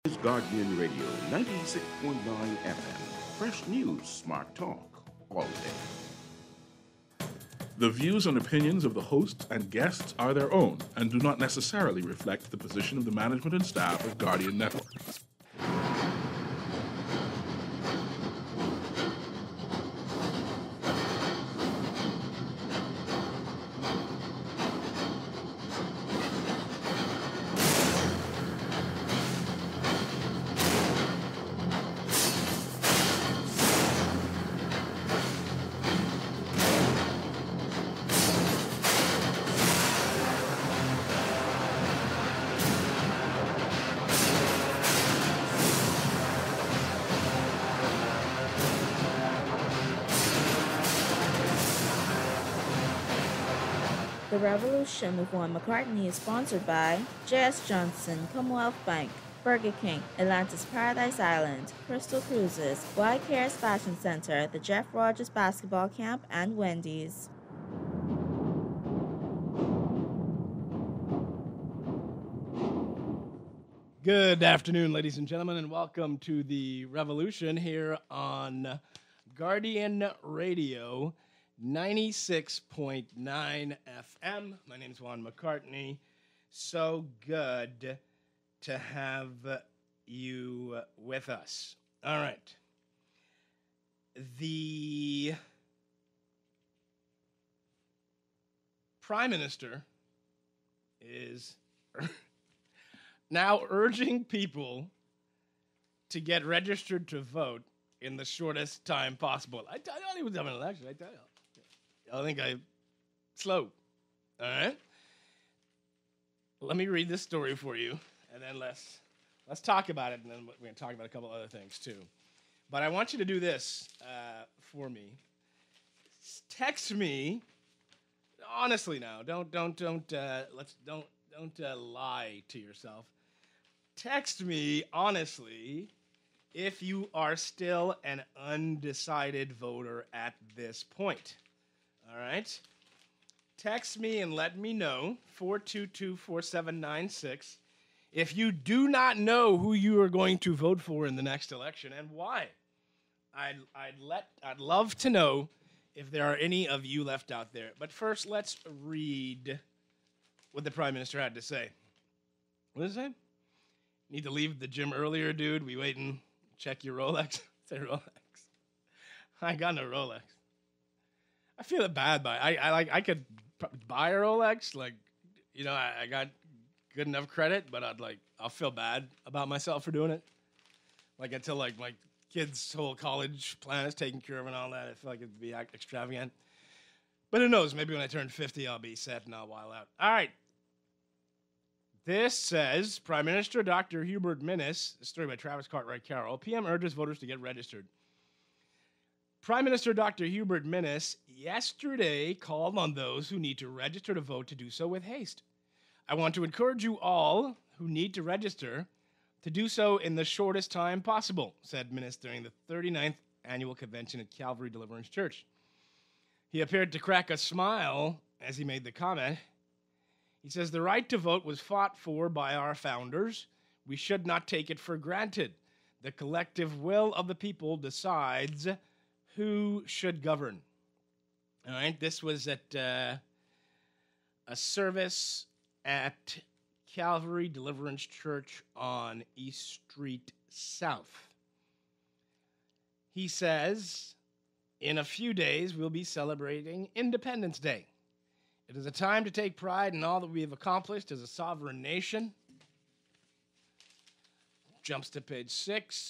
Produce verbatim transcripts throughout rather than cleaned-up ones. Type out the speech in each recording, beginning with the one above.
Is Guardian Radio ninety-six point nine F M. Fresh news, smart talk, all day. The views and opinions of the hosts and guests are their own and do not necessarily reflect the position of the management and staff of Guardian Network. The Revolution with Juan McCartney is sponsored by J S Johnson, Commonwealth Bank, Burger King, Atlantis Paradise Island, Crystal Cruises, Y Cares Fashion Center, the Jeff Rogers Basketball Camp, and Wendy's. Good afternoon, ladies and gentlemen, and welcome to the Revolution here on Guardian Radio ninety-six point nine F M. My name is Juan McCartney. So good to have you with us. All right. The Prime Minister is now urging people to get registered to vote in the shortest time possible. I, I thought he was having an election, I tell you. I think I'm slow. All right? Let me read this story for you, and then let's let's talk about it, and then we're going to talk about a couple other things, too. But I want you to do this uh, for me. Text me, honestly now, don't, don't, don't, uh, let's, don't, don't uh, lie to yourself. Text me, honestly, if you are still an undecided voter at this point. All right? Text me and let me know, four two two, four seven nine six, if you do not know who you are going to vote for in the next election and why. I'd, I'd, let, I'd love to know if there are any of you left out there. But first, let's read what the Prime Minister had to say. What does it say? Need to leave the gym earlier, dude. We waiting. Check your Rolex. Say Rolex. I got no Rolex. I feel it bad, but I, I like I could buy a Rolex, like, you know, I, I got good enough credit, but I'd like I'll feel bad about myself for doing it. Like until like my kids' whole college plan is taken care of and all that, I feel like it'd be extravagant. But who knows? Maybe when I turn fifty, I'll be set and I'll wild out. All right. This says Prime Minister Doctor Hubert Minnis, a story by Travis Cartwright Carroll. P M urges voters to get registered. Prime Minister Doctor Hubert Minnis yesterday called on those who need to register to vote to do so with haste. I want to encourage you all who need to register to do so in the shortest time possible, said Minnis during the thirty-ninth annual convention at Calvary Deliverance Church. He appeared to crack a smile as he made the comment. He says, the right to vote was fought for by our founders. We should not take it for granted. The collective will of the people decides who should govern. All right, this was at uh, a service at Calvary Deliverance Church on East Street South. He says, in a few days, we'll be celebrating Independence Day. It is a time to take pride in all that we have accomplished as a sovereign nation. Jumps to page six.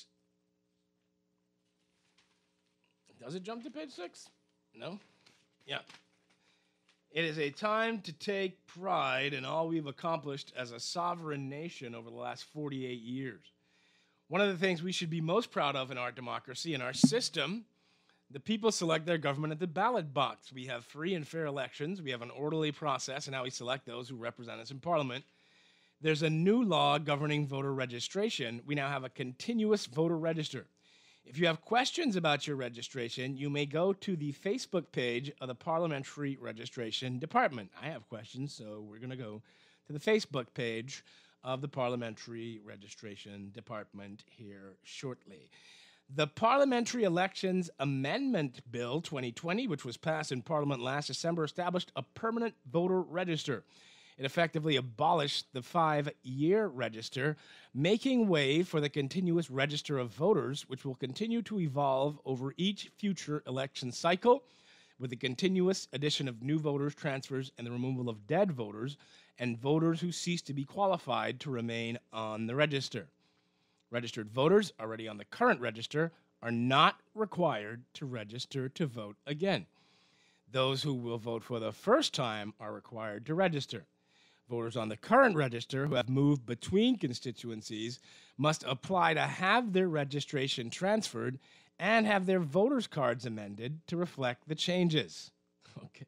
Does it jump to page six? No? Yeah. It is a time to take pride in all we've accomplished as a sovereign nation over the last forty-eight years. One of the things we should be most proud of in our democracy, in our system, the people select their government at the ballot box. We have free and fair elections. We have an orderly process in how we select those who represent us in Parliament. There's a new law governing voter registration. We now have a continuous voter register. If you have questions about your registration, you may go to the Facebook page of the Parliamentary Registration Department. I have questions, so we're going to go to the Facebook page of the Parliamentary Registration Department here shortly. The Parliamentary Elections Amendment Bill twenty twenty, which was passed in Parliament last December, established a permanent voter register. It effectively abolished the five-year register, making way for the continuous register of voters, which will continue to evolve over each future election cycle, with the continuous addition of new voters, transfers, and the removal of dead voters, and voters who cease to be qualified to remain on the register. Registered voters already on the current register are not required to register to vote again. Those who will vote for the first time are required to register. Voters on the current register who have moved between constituencies must apply to have their registration transferred and have their voters' cards amended to reflect the changes. Okay.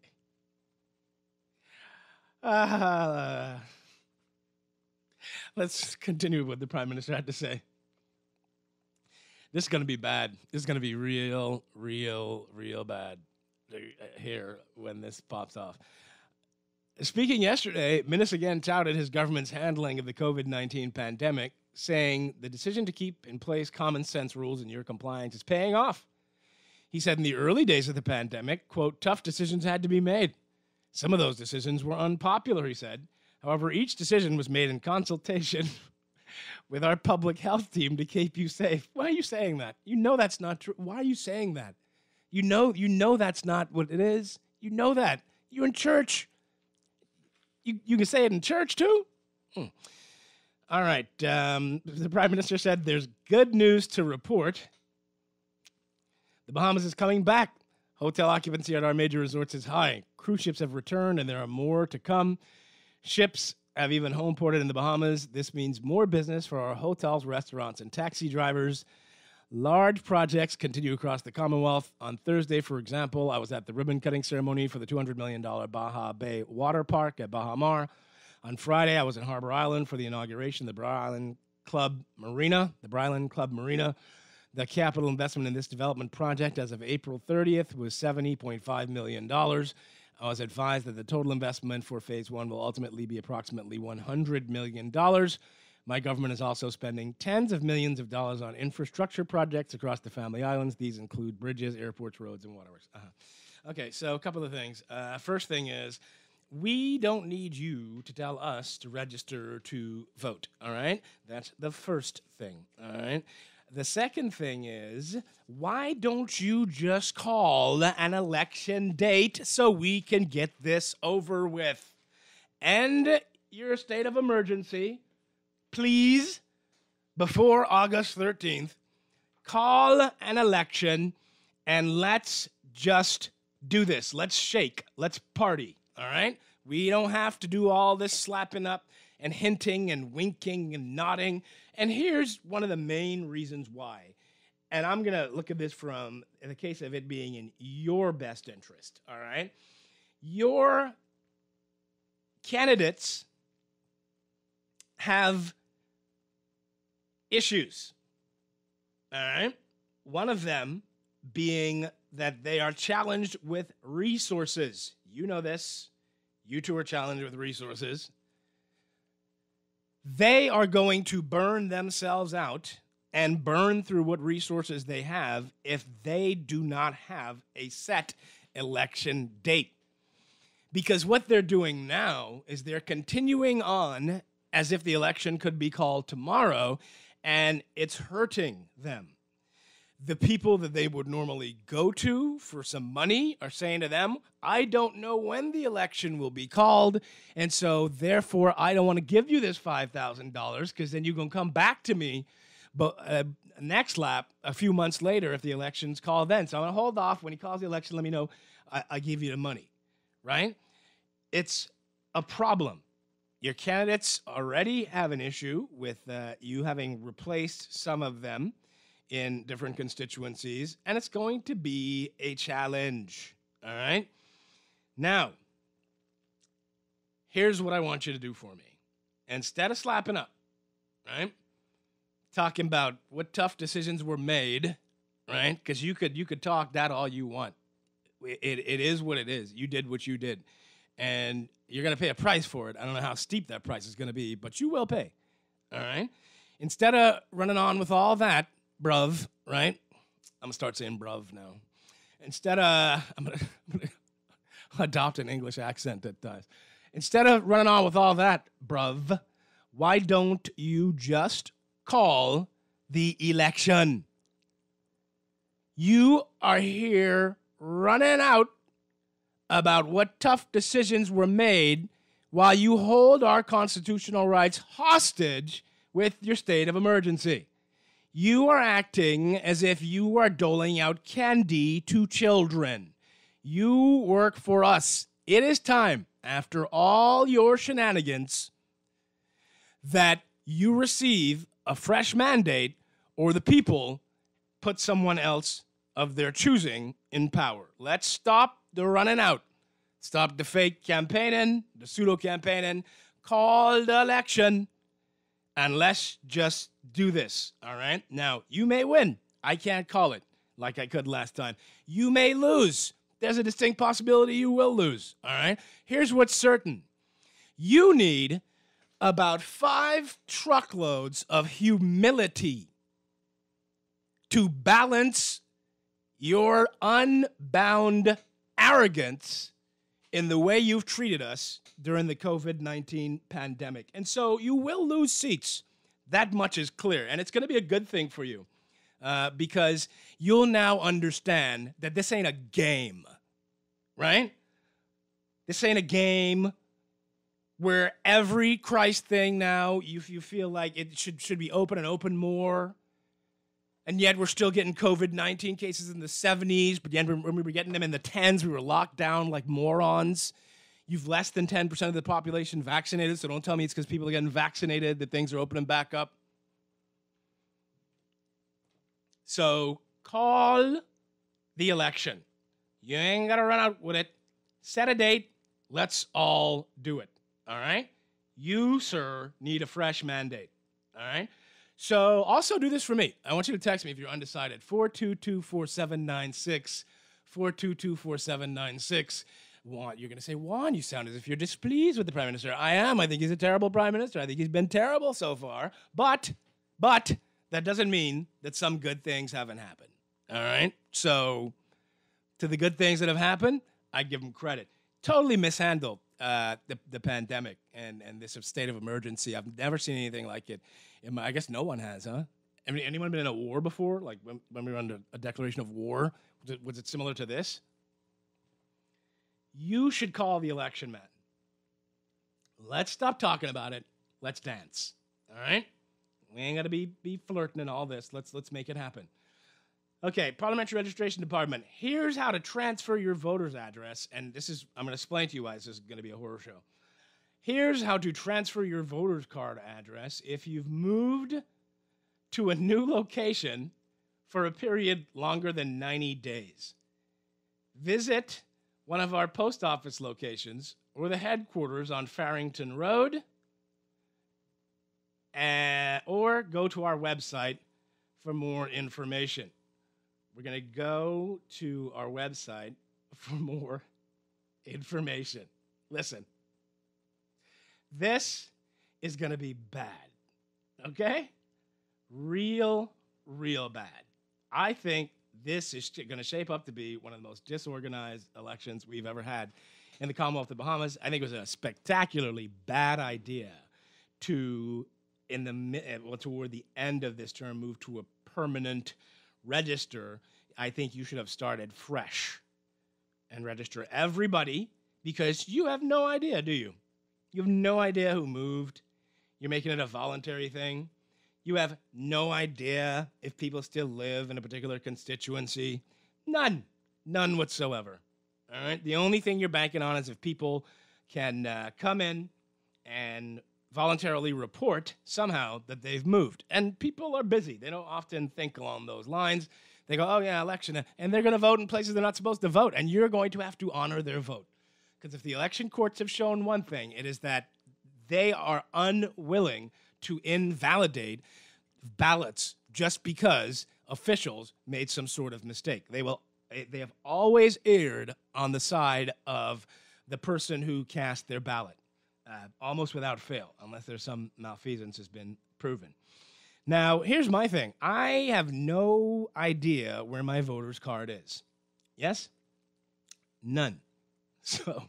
Uh, let's continue with what the Prime Minister had to say. This is going to be bad. This is going to be real, real, real bad here when this pops off. Speaking yesterday, Minnis again touted his government's handling of the covid nineteen pandemic, saying the decision to keep in place common sense rules in your compliance is paying off. He said in the early days of the pandemic, quote, tough decisions had to be made. Some of those decisions were unpopular, he said. However, each decision was made in consultation with our public health team to keep you safe. Why are you saying that? You know that's not true. Why are you saying that? You know, you know that's not what it is. You know that. You're in church. You, you can say it in church too? Hmm. All right. Um, the Prime Minister said there's good news to report. The Bahamas is coming back. Hotel occupancy at our major resorts is high. Cruise ships have returned, and there are more to come. Ships have even home ported in the Bahamas. This means more business for our hotels, restaurants, and taxi drivers. Large projects continue across the Commonwealth. On Thursday, for example, I was at the ribbon-cutting ceremony for the two hundred million dollars Baja Bay Water Park at Baha Mar. On Friday, I was in Harbor Island for the inauguration of the Bri Island Club Marina, the Bri Island Club Marina. The capital investment in this development project as of April thirtieth was seventy point five million dollars. I was advised that the total investment for Phase one will ultimately be approximately one hundred million dollars. My government is also spending tens of millions of dollars on infrastructure projects across the Family Islands. These include bridges, airports, roads, and waterworks. Uh-huh. Okay, so a couple of things. Uh, first thing is, we don't need you to tell us to register to vote, all right? That's the first thing, all right? The second thing is, why don't you just call an election date so we can get this over with? End your state of emergency, please, before August thirteenth. Call an election, and let's just do this. Let's shake. Let's party, all right? We don't have to do all this slapping up and hinting and winking and nodding. And here's one of the main reasons why. And I'm going to look at this from the case of it being in your best interest, all right? Your candidates have issues, all right? One of them being that they are challenged with resources. You know this. You two are challenged with resources. They are going to burn themselves out and burn through what resources they have if they do not have a set election date. Because what they're doing now is they're continuing on as if the election could be called tomorrow, and it's hurting them. The people that they would normally go to for some money are saying to them, I don't know when the election will be called, and so therefore I don't want to give you this five thousand dollars because then you're going to come back to me but uh, next lap a few months later if the election's called then. So I'm going to hold off. When he calls the election, let me know. I, I give you the money, right? It's a problem. Your candidates already have an issue with uh, you having replaced some of them in different constituencies, and it's going to be a challenge, all right? Now, here's what I want you to do for me. Instead of slapping up, right, talking about what tough decisions were made, right, because you could you could talk that all you want. It, it is what it is. You did what you did, and you're going to pay a price for it. I don't know how steep that price is going to be, but you will pay. all right? Instead of running on with all that, bruv, right? I'm going to start saying bruv now. Instead of, I'm going to adopt an English accent at times. Instead of running on with all that, bruv, why don't you just call the election? You are here running out about what tough decisions were made while you hold our constitutional rights hostage with your state of emergency. You are acting as if you are doling out candy to children. You work for us. It is time, after all your shenanigans, that you receive a fresh mandate or the people put someone else of their choosing in power. Let's stop the running out. Stop the fake campaigning, the pseudo-campaigning. Call the election. And let's just do this, all right? Now, you may win. I can't call it like I could last time. You may lose. There's a distinct possibility you will lose, all right? Here's what's certain. You need about five truckloads of humility to balance your unbound arrogance in the way you've treated us during the covid nineteen pandemic. And so you will lose seats. That much is clear. And it's going to be a good thing for you uh, because you'll now understand that this ain't a game, right? This ain't a game where every Christ thing now, you, you feel like it should, should be open and open more. And yet we're still getting covid nineteen cases in the seventies, but yet when we were getting them in the tens, we were locked down like morons. You've less than ten percent of the population vaccinated, so don't tell me it's because people are getting vaccinated that things are opening back up. So call the election. You ain't got to run out with it. Set a date. Let's all do it, all right? You, sir, need a fresh mandate, all right? So also do this for me. I want you to text me if you're undecided. four two two, four seven nine six. four two two, four seven nine six. Juan, you're going to say, Juan, you sound as if you're displeased with the Prime Minister. I am. I think he's a terrible Prime Minister. I think he's been terrible so far. But, but, that doesn't mean that some good things haven't happened. All right? So, to the good things that have happened, I give him credit. Totally mishandled uh, the, the pandemic and, and this state of emergency. I've never seen anything like it. I guess no one has, huh? I mean, anyone been in a war before? Like when, when we were under a declaration of war? Was it, was it similar to this? You should call the election, man. Let's stop talking about it. Let's dance. All right? We ain't got to be, be flirting and all this. Let's, let's make it happen. Okay, Parliamentary Registration Department. Here's how to transfer your voter's address. And this is, I'm going to explain to you why this is going to be a horror show. Here's how to transfer your voter's card address if you've moved to a new location for a period longer than ninety days. Visit one of our post office locations or the headquarters on Farrington Road, uh, or go to our website for more information. We're going to go to our website for more information. Listen. This is going to be bad, okay? Real, real bad. I think this is going to shape up to be one of the most disorganized elections we've ever had in the Commonwealth of the Bahamas. I think it was a spectacularly bad idea to, in the well, toward the end of this term, move to a permanent register. I think you should have started fresh and register everybody because you have no idea, do you? You have no idea who moved. You're making it a voluntary thing. You have no idea if people still live in a particular constituency. None. None whatsoever. All right? The only thing you're banking on is if people can uh, come in and voluntarily report somehow that they've moved. And people are busy. They don't often think along those lines. They go, oh, yeah, election. And they're going to vote in places they're not supposed to vote. And you're going to have to honor their vote. Because if the election courts have shown one thing, it is that they are unwilling to invalidate ballots just because officials made some sort of mistake. They will. They have always erred on the side of the person who cast their ballot, uh, almost without fail, unless there's some malfeasance has been proven. Now, here's my thing. I have no idea where my voter's card is. Yes? None. So,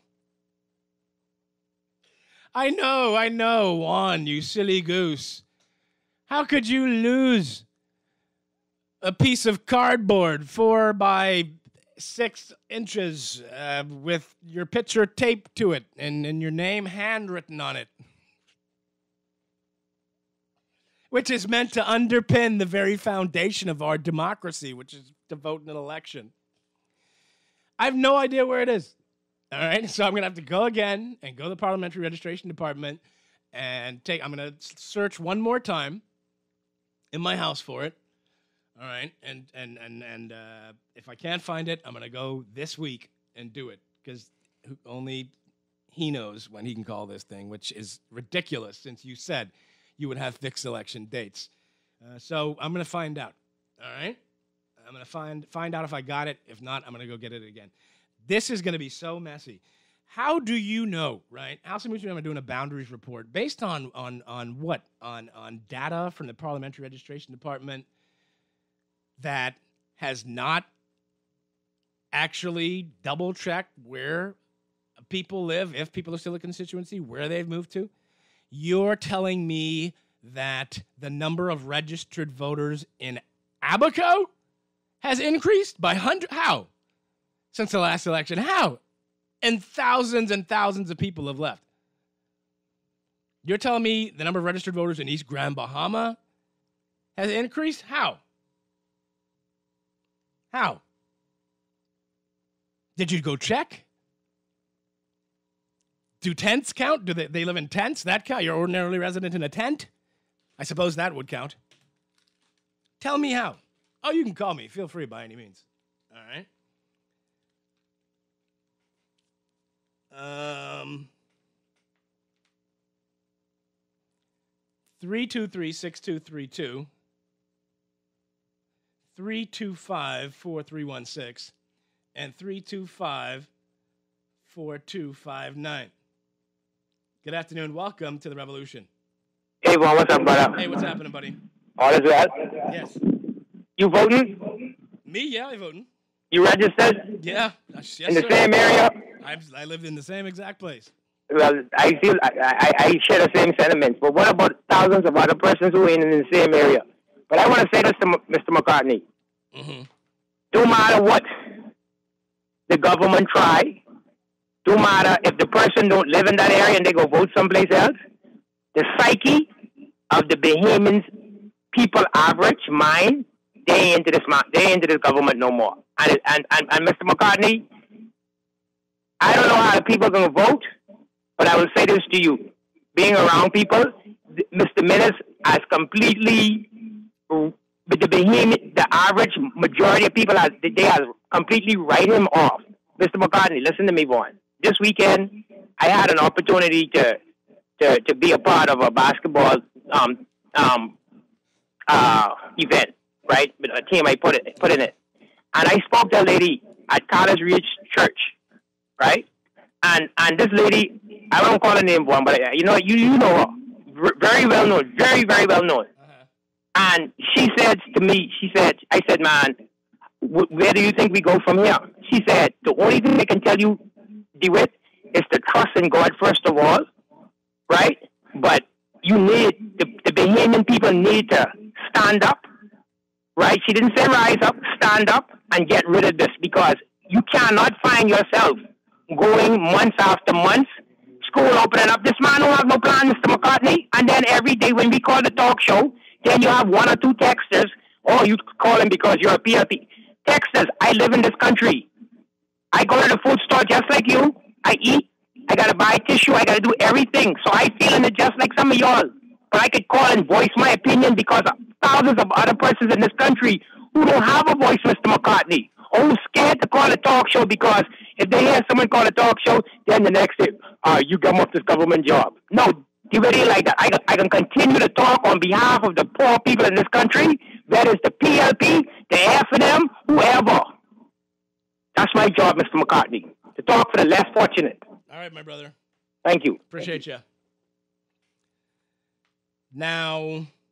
I know, I know, Juan, you silly goose. How could you lose a piece of cardboard four by six inches uh, with your picture taped to it and, and your name handwritten on it? Which is meant to underpin the very foundation of our democracy, which is to vote in an election. I have no idea where it is. All right, so I'm going to have to go again and go to the Parliamentary Registration Department and take, I'm going to search one more time in my house for it. All right, and and and and uh, if I can't find it, I'm going to go this week and do it, because only he knows when he can call this thing, which is ridiculous since you said you would have fixed election dates. Uh, so I'm going to find out, all right? I'm going to find find out if I got it. If not, I'm going to go get it again. This is going to be so messy. How do you know, right? House and Mutual, I'm doing a boundaries report based on on on what? On on data from the Parliamentary Registration Department that has not actually double-checked where people live, if people are still a constituency, where they've moved to. You're telling me that the number of registered voters in Abaco has increased by hundred? How? Since the last election? How? And thousands and thousands of people have left. You're telling me the number of registered voters in East Grand Bahama has increased? How? How? Did you go check? Do tents count? Do they, they live in tents? That count? You're ordinarily resident in a tent? I suppose that would count. Tell me how. Oh, you can call me. Feel free by any means. All right. Um, three two three, six two three two, three two five, four three one six, and three two five, four two five nine. Good afternoon. Welcome to the Revolution. Hey, Juan, what's up, brother? Hey, what's happening, buddy? All is well? Yes. You voting? Me? Yeah, I'm voting. You registered? Yeah. Yes, in the sir. same area? I I lived in the same exact place. Well, I feel I, I, I share the same sentiments, but what about thousands of other persons who ain't in the same area? But I want to say this to M- Mister McCartney. Mm-hmm. No matter what the government try, no matter if the person don't live in that area and they go vote someplace else, the psyche of the Bahamians people average mind, they ain't into this they ain't into this government no more. And and and, and Mister McCartney, I don't know how the people are going to vote, but I will say this to you. Being around people, Mister Minnis has completely, with the Bahamian, the average majority of people, has, they have completely write him off. Mister McCartney, listen to me, Juan. This weekend, I had an opportunity to to, to be a part of a basketball um, um, uh, event, right? With a team I put it put in it. And I spoke to a lady at College Ridge Church, right? And and this lady, I won't call her name, one, but you know you you know her, very well known, very very well known. Uh-huh. And she said to me, she said, I said, man, wh- where do you think we go from here? She said, the only thing I can tell you, DeWitt, is to trust in God first of all, right? But you need the, the Bahamian people need to stand up, right? She didn't say rise up, stand up and get rid of this, because you cannot find yourself going months after months, school opening up. This man don't have no plan, Mister McCartney. And then every day when we call the talk show, then you have one or two texters. Oh, you call him because you're a P L P. Texters, I live in this country. I go to the food store just like you. I eat. I got to buy tissue. I got to do everything. So I feeling it just like some of y'all. But I could call and voice my opinion because of thousands of other persons in this country who don't have a voice, Mister McCartney. Or who's scared to call a talk show because if they hear someone call a talk show, then the next day, uh, you come off this government job. No, do it like that. I, I can continue to talk on behalf of the poor people in this country, whether it's the P L P, the F and M, whoever. That's my job, Mister McCartney, to talk for the less fortunate. All right, my brother. Thank you. Appreciate you. Now,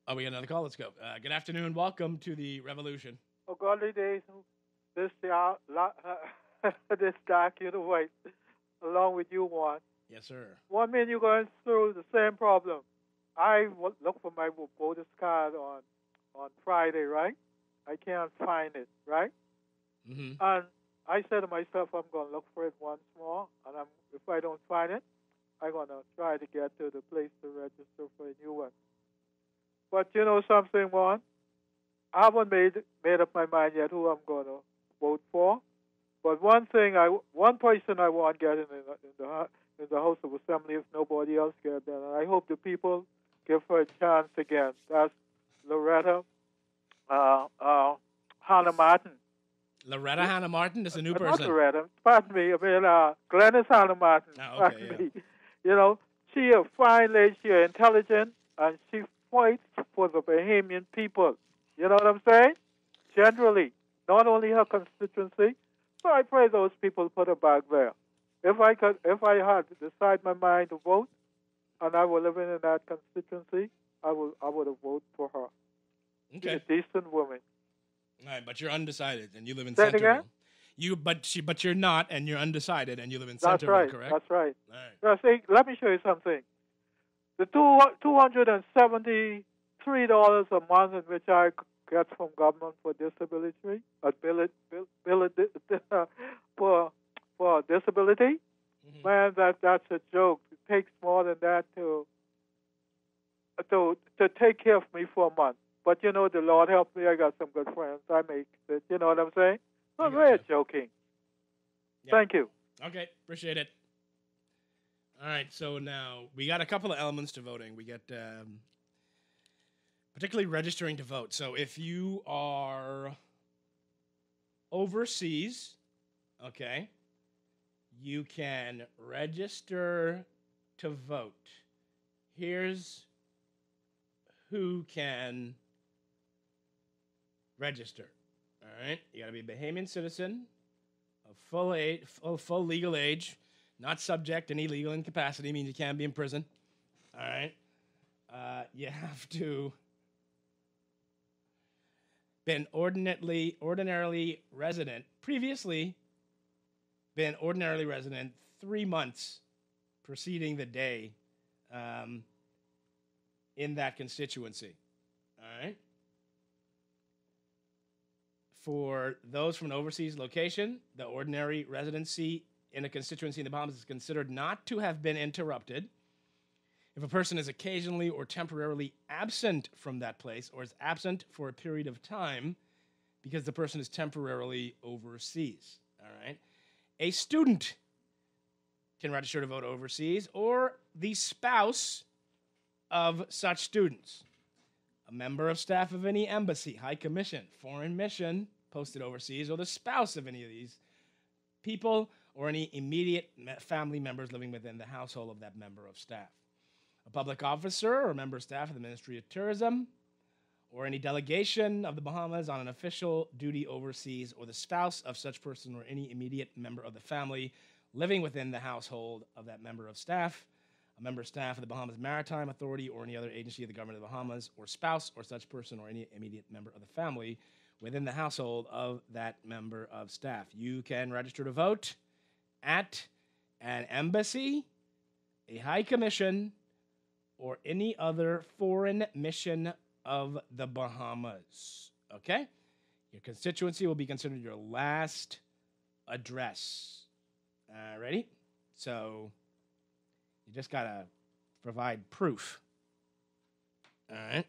Oh, we got another call. Let's go. Uh, good afternoon. Welcome to the revolution. Oh, godly days, this uh, la- this dark you the white, along with you, Juan. Yes, sir. One minute you're going through the same problem. I w- look for my voter's card on on Friday, right? I can't find it, right? Mm-hmm. And I said to myself, I'm going to look for it once more, and I'm, if I don't find it, I'm going to try to get to the place to register for a new one. But you know something, Juan? I haven't made made up my mind yet who I'm going to vote for. But one thing, I one person I want getting in the, in the in the House of Assembly if nobody else gets there, and I hope the people give her a chance again. That's Loretta uh, uh, Hannah Martin. Loretta Hannah Martin is a new uh, person. Not Loretta. Pardon me. I mean, uh, Glennis Hannah Martin. Oh, okay, pardon yeah. me. You know, she a fine lady. She intelligent, and she fights for the Bahamian people. You know what I'm saying? Generally, not only her constituency, but I pray those people put her back there. If I could, if I had to decide my mind to vote, and I were living in that constituency, I would, I would have voted for her. Okay. She's a decent woman. All right, but you're undecided, and you live in Say it Centerville. again? You, but she, but you're not, and you're undecided, and you live in That's Centerville, right. correct? That's right. All right. Now, see, let me show you something. The two two hundred and seventy three dollars a month in which I get from government for disability, ability, ability for for disability, Mm-hmm. man, that that's a joke. It takes more than that to to to take care of me for a month. But you know, the Lord help me. I got some good friends. I make it. You know what I'm saying? I Not got really you. joking. Yeah. Thank you. Okay, appreciate it. All right, so now we got a couple of elements to voting. We get um, particularly registering to vote. So if you are overseas, okay, you can register to vote. Here's who can register. All right, you got to be a Bahamian citizen of full age, full, full legal age, not subject to any legal incapacity, means you can't be in prison. All right, uh, you have to been ordinarily ordinarily resident previously been ordinarily resident three months preceding the day um, in that constituency. All right. For those from an overseas location, the ordinary residency in a constituency in the Bahamas is considered not to have been interrupted if a person is occasionally or temporarily absent from that place or is absent for a period of time because the person is temporarily overseas. All right. A student can register to vote overseas, or the spouse of such students. A member of staff of any embassy, high commission, foreign mission posted overseas, or the spouse of any of these people, or any immediate family members living within the household of that member of staff. A public officer or member of staff of the Ministry of Tourism, or any delegation of the Bahamas on an official duty overseas, or the spouse of such person or any immediate member of the family living within the household of that member of staff, a member of staff of the Bahamas Maritime Authority or any other agency of the government of the Bahamas, or spouse or such person or any immediate member of the family within the household of that member of staff. You can register to vote at an embassy, a high commission, or any other foreign mission of the Bahamas. Okay? Your constituency will be considered your last address. Uh, ready? So you just got to provide proof. All right.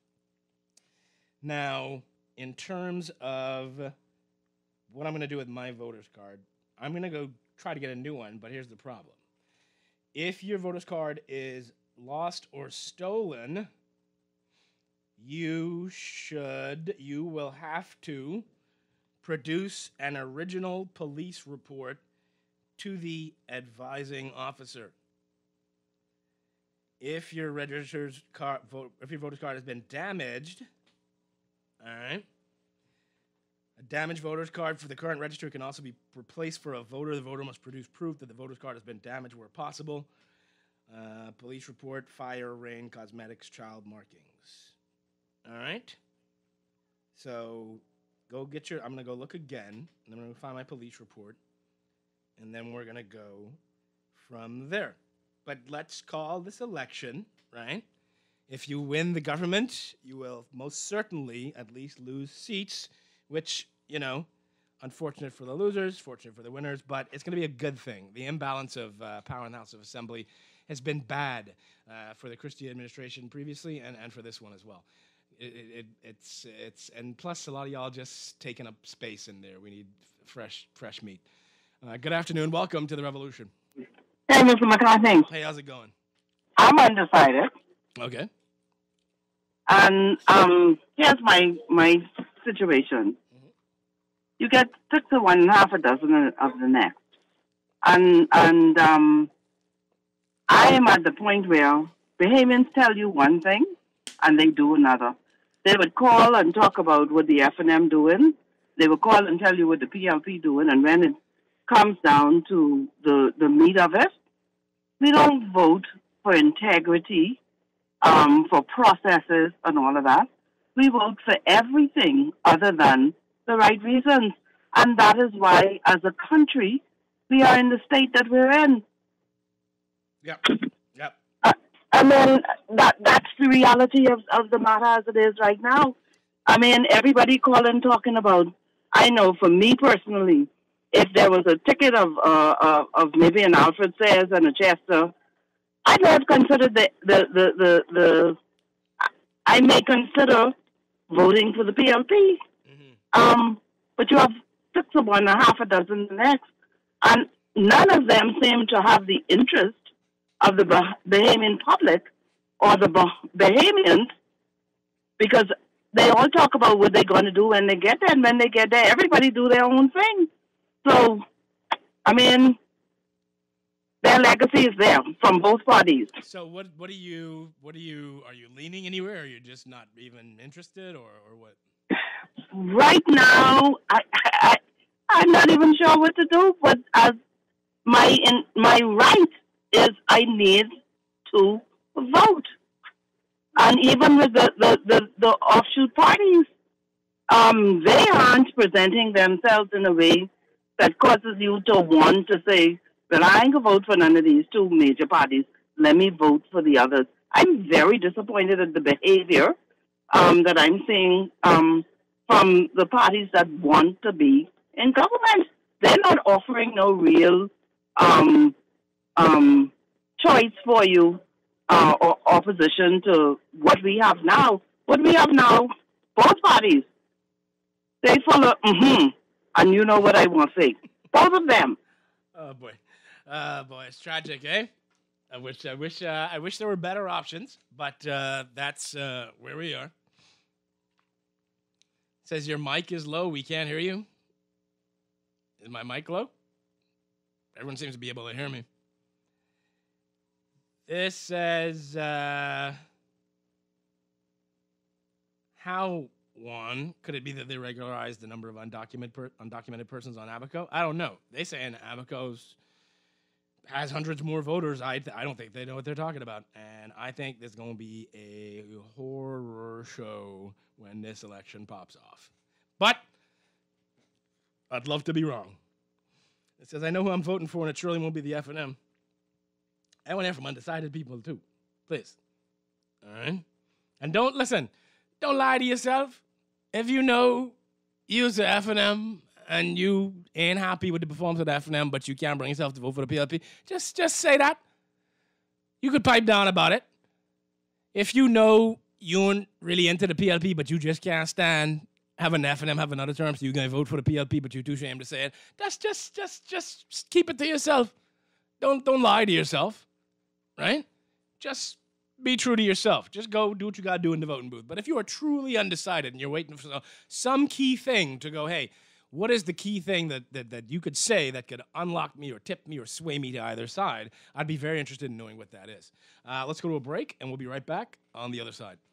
Now, in terms of what I'm going to do with my voter's card, I'm going to go try to get a new one, but here's the problem. If your voter's card is lost or stolen, you should, you will have to produce an original police report to the advising officer. If your registered card, vote, if your voter's card has been damaged, all right, a damaged voter's card for the current register can also be replaced for a voter. The voter must produce proof that the voter's card has been damaged where possible. Uh, police report, fire, rain, cosmetics, child markings. right? So go get your, I'm going to go look again, and then I'm going to find my police report, and then we're going to go from there. But let's call this election, right? If you win the government, you will most certainly at least lose seats, which, you know, unfortunate for the losers, fortunate for the winners, but it's going to be a good thing. The imbalance of uh, power in the House of Assembly has been bad uh, for the Christie administration previously and, and for this one as well. It, it, it's, it's, and plus a lot of y'all just taking up space in there. We need fresh, fresh meat. Uh, good afternoon. Welcome to the Revolution. Hey, Mister McCartney. Hey, how's it going? I'm undecided. Okay. And um, here's my my situation. Mm-hmm. You get six of one and half a dozen of the next. And and um, I am at the point where Bahamians tell you one thing and they do another. They would call and talk about what the F and M doing. They would call and tell you what the P L P doing. And when it comes down to the, the meat of it, we don't vote for integrity, um, for processes and all of that. We vote for everything other than the right reasons. And that is why, as a country, we are in the state that we're in. Yep. Yep. Uh, I mean, that that's the reality of, of the matter as it is right now. I mean, everybody calling, talking about, I know for me personally, if there was a ticket of uh, uh, of maybe an Alfred Sayers and a Chester, I may have considered the, the, the, the, the I may consider voting for the P L P. Mm-hmm. Um, but you have six of one and a half a dozen the next. And none of them seem to have the interest of the bah- Bahamian public or the bah- Bahamians, because they all talk about what they're going to do when they get there. And when they get there, everybody do their own thing. So, I mean, their legacy is there from both parties. So what what do you, what do you, are you leaning anywhere? Or are you just not even interested or, or what? Right now, I, I, I'm not even sure what to do, but as my in, my right is I need to vote. And even with the, the, the, the offshoot parties, um, they aren't presenting themselves in a way that causes you to want to say, well, I ain't going to vote for none of these two major parties. Let me vote for the others. I'm very disappointed at the behavior um, that I'm seeing um, from the parties that want to be in government. They're not offering no real um, um, choice for you uh, or opposition to what we have now. What we have now, both parties, they follow, mm-hmm, and you know what I want to say. Both of them. Oh, boy. Uh, boy, it's tragic, eh? I wish, I wish, uh, I wish there were better options, but uh, that's uh, where we are. It says your mic is low. We can't hear you. Is my mic low? Everyone seems to be able to hear me. This says, uh, how, Juan, could it be that they regularized the number of undocumented per- undocumented persons on Abaco? I don't know. They saying Abaco's has hundreds more voters. I th- I don't think they know what they're talking about. And I think there's going to be a horror show when this election pops off. But I'd love to be wrong. It says, I know who I'm voting for, and it surely won't be the F and M. I want to hear from undecided people, too. Please. All right? And don't, listen, don't lie to yourself. If you know you's the F and M and you ain't happy with the performance of the F and M, but you can't bring yourself to vote for the P L P, just, just say that. You could pipe down about it. If you know you ain't really into the P L P, but you just can't stand having the F and M have another term, so you're going to vote for the P L P, but you're too ashamed to say it, that's just, just, just keep it to yourself. Don't, don't lie to yourself, right? Just be true to yourself. Just go do what you got to do in the voting booth. But if you are truly undecided and you're waiting for some key thing to go, hey, what is the key thing that, that, that you could say that could unlock me or tip me or sway me to either side, I'd be very interested in knowing what that is. Uh, let's go to a break, and we'll be right back on the other side.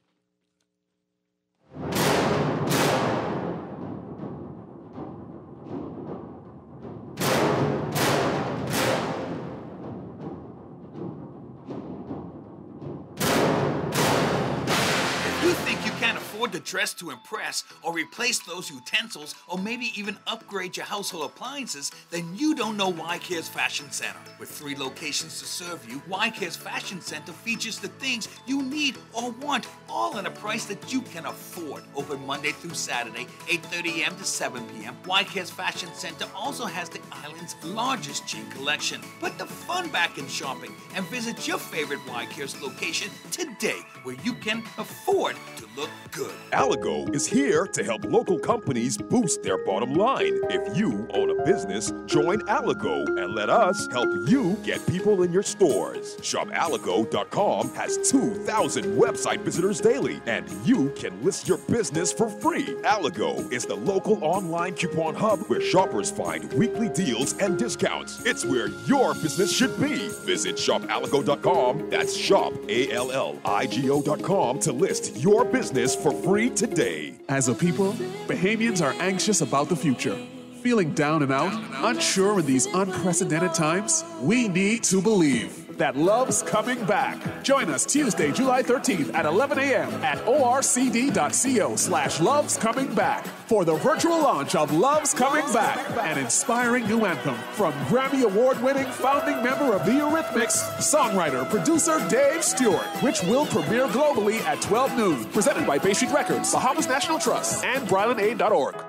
afford to dress to impress or replace those utensils or maybe even upgrade your household appliances, then you don't know Y Care's Fashion Center. With three locations to serve you, Y Care's Fashion Center features the things you need or want, all at a price that you can afford. Open Monday through Saturday, eight thirty a.m. to seven p.m. Y Care's Fashion Center also has the island's largest jean collection. Put the fun back in shopping and visit your favorite Y Care's location today, where you can afford to look good. Aligo is here to help local companies boost their bottom line. If you own a business, join Aligo and let us help you get people in your stores. shop aligo dot com has two thousand website visitors daily, and you can list your business for free. Aligo is the local online coupon hub where shoppers find weekly deals and discounts. It's where your business should be. Visit shop aligo dot com. That's shop, A L L I G O dot com to list your business for free today. As a people, Bahamians are anxious about the future. Feeling down and out, unsure in these unprecedented times? We need to believe that love's coming back. Join us Tuesday, July thirteenth at eleven a.m. at orcd.co slash love's coming back for the virtual launch of Love's Coming Back, an inspiring new anthem from Grammy Award-winning founding member of the Eurythmics, songwriter, producer Dave Stewart, which will premiere globally at twelve noon. Presented by Bay Street Records, Bahamas National Trust, and Bryland Aid dot org.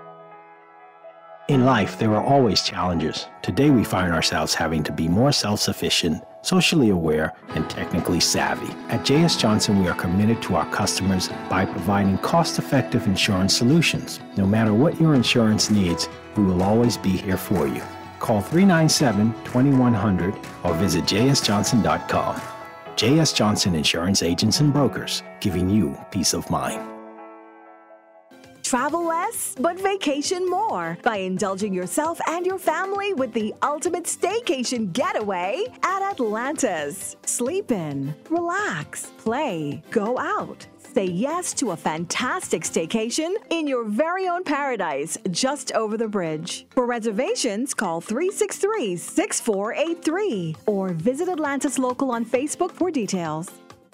In life, there are always challenges. Today, we find ourselves having to be more self-sufficient, socially aware, and technically savvy. At J S Johnson, we are committed to our customers by providing cost-effective insurance solutions. No matter what your insurance needs, we will always be here for you. Call three nine seven, two one zero zero or visit j s johnson dot com. J S Johnson Insurance Agents and Brokers, giving you peace of mind. Travel less, but vacation more by indulging yourself and your family with the ultimate staycation getaway at Atlantis. Sleep in, relax, play, go out. Say yes to a fantastic staycation in your very own paradise just over the bridge. For reservations, call three six three, six four eight three or visit Atlantis Local on Facebook for details.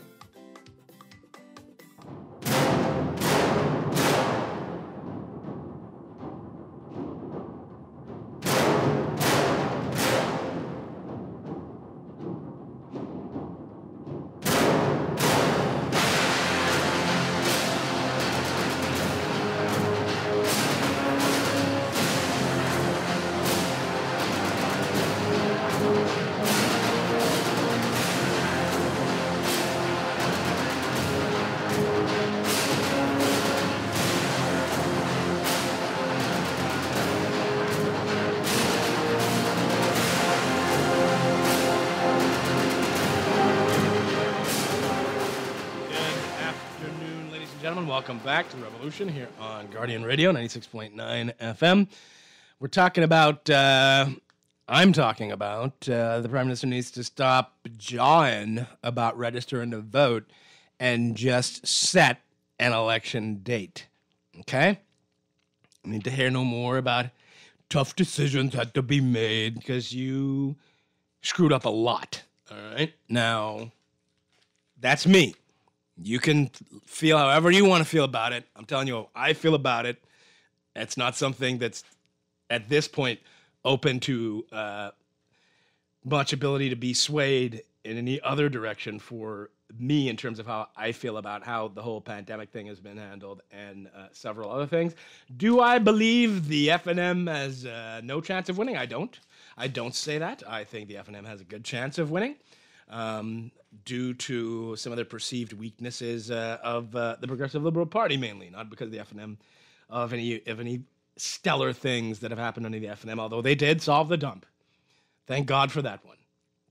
Welcome back to Revolution here on Guardian Radio, ninety-six point nine F M. We're talking about, uh, I'm talking about, uh, the Prime Minister needs to stop jawing about registering to vote and just set an election date. Okay? I need to hear no more about tough decisions had to be made because you screwed up a lot. All right? Now, that's me. You can feel however you want to feel about it. I'm telling you how I feel about it. It's not something that's, at this point, open to uh, much ability to be swayed in any other direction for me in terms of how I feel about how the whole pandemic thing has been handled and uh, several other things. Do I believe the F N M has uh, no chance of winning? I don't. I don't say that. I think the F N M has a good chance of winning. Um, due to some of their perceived weaknesses uh, of uh, the Progressive Liberal Party, mainly, not because of the F N M, of any of any stellar things that have happened under the F N M, although they did solve the dump. Thank God for that one.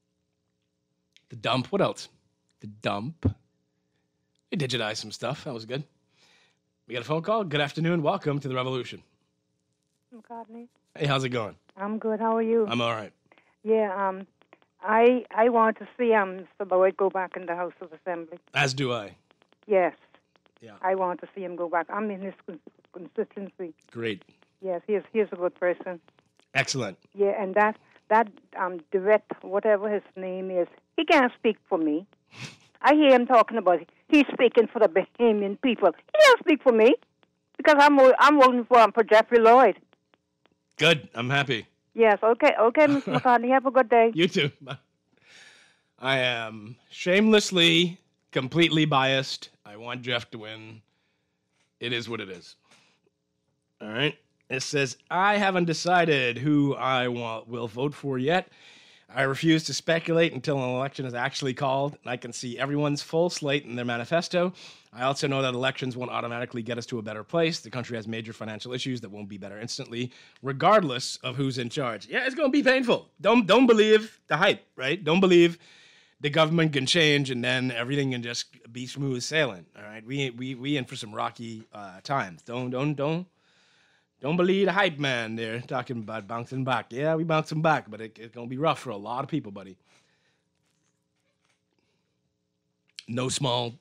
The dump, what else? The dump. They digitized some stuff. That was good. We got a phone call. Good afternoon. Welcome to the Revolution. McCartney. Hey, how's it going? I'm good. How are you? I'm all right. Yeah, um... I I want to see um, Mister Lloyd go back in the House of Assembly. As do I. Yes. Yeah. I want to see him go back. I'm in his constituency. Great. Yes, he is, he is a good person. Excellent. Yeah, and that, that um, Duet, whatever his name is, he can't speak for me. I hear him talking about it. he's speaking for the Bahamian people. He don't speak for me because I'm I'm voting for, um, for Jeffrey Lloyd. Good. I'm happy. Yes. Okay. Okay, Mister McCartney. Have a good day. You too. I am shamelessly, completely biased. I want Jeff to win. It is what it is. All right. It says, I haven't decided who I want, will vote for yet. I refuse to speculate until an election is actually called, and I can see everyone's full slate in their manifesto. I also know that elections won't automatically get us to a better place. The country has major financial issues that won't be better instantly, regardless of who's in charge. Yeah, it's going to be painful. Don't don't believe the hype, right? Don't believe the government can change and then everything can just be smooth sailing. All right, we we we in for some rocky uh, times. Don't don't don't. Don't believe the hype man. They're talking about bouncing back. Yeah, we bouncing back, but it, it's going to be rough for a lot of people, buddy. No small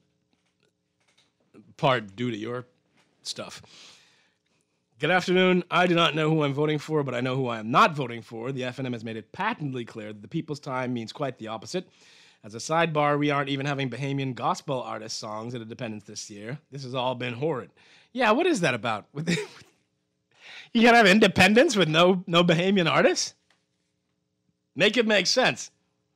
part due to your stuff. Good afternoon. I do not know who I'm voting for, but I know who I am not voting for. The F N M has made it patently clear that the people's time means quite the opposite. As a sidebar, we aren't even having Bahamian gospel artist songs at Independence this year. This has all been horrid. Yeah, what is that about? With the, You gotta have independence with no no Bahamian artists? Make it make sense.